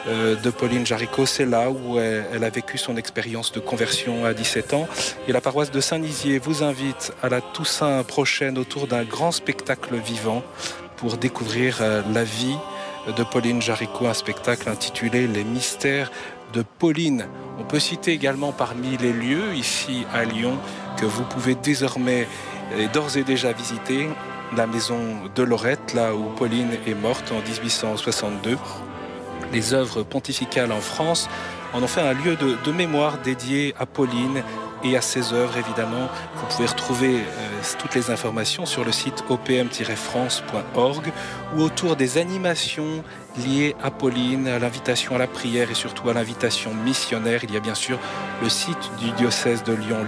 de Pauline Jaricot. C'est là où elle a vécu son expérience de conversion à 17 ans. Et la paroisse de Saint-Nizier vous invite à la Toussaint prochaine autour d'un grand spectacle vivant pour découvrir la vie de Pauline Jaricot, un spectacle intitulé « Les mystères de Pauline ». On peut citer également parmi les lieux ici à Lyon que vous pouvez désormais et d'ores et déjà visiter la maison de Lorette, là où Pauline est morte en 1862. Les œuvres pontificales en France en ont fait un lieu de mémoire dédié à Pauline et à ses œuvres, évidemment. Vous pouvez retrouver toutes les informations sur le site opm-france.org ou autour des animations liées à Pauline, à l'invitation à la prière et surtout à l'invitation missionnaire. Il y a bien sûr le site du diocèse de Lyon,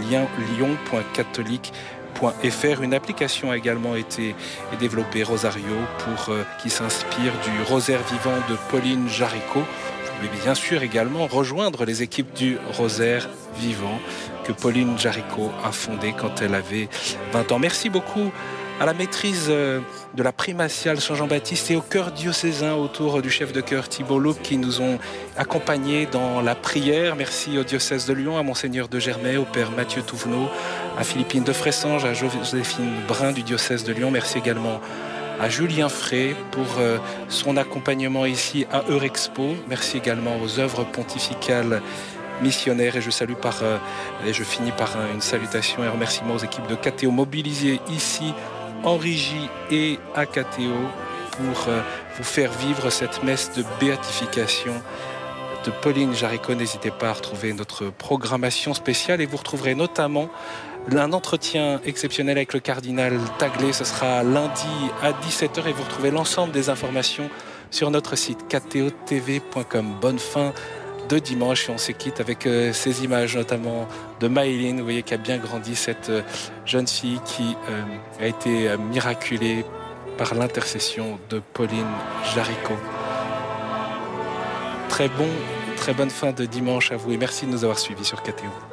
lyon.catholique.fr. Une application a également été développée, Rosario, qui s'inspire du rosaire vivant de Pauline Jaricot. Vous pouvez bien sûr également rejoindre les équipes du rosaire vivant que Pauline Jaricot a fondé quand elle avait 20 ans. Merci beaucoup à la maîtrise de la primatiale Saint-Jean-Baptiste et au chœur diocésain autour du chef de chœur Thibault Loup qui nous ont accompagnés dans la prière. Merci au diocèse de Lyon, à Monseigneur de Germay, au Père Mathieu Touvenot, à Philippine de Fressanges, à Joséphine Brun du diocèse de Lyon. Merci également à Julien Frey pour son accompagnement ici à Eurexpo. Merci également aux œuvres pontificales missionnaires et je finis par une salutation et un remerciement aux équipes de KTO mobilisées ici en régie et à KTO pour vous faire vivre cette messe de béatification de Pauline Jaricot. N'hésitez pas à retrouver notre programmation spéciale et vous retrouverez notamment un entretien exceptionnel avec le cardinal Taglé. Ce sera lundi à 17h et vous retrouvez l'ensemble des informations sur notre site kto.tv.com. Bonne fin de dimanche et on se quitte avec ces images notamment de Maëline. Vous voyez qu'elle a bien grandi, cette jeune fille qui a été miraculée par l'intercession de Pauline Jaricot. Très bonne fin de dimanche à vous et merci de nous avoir suivis sur KTO.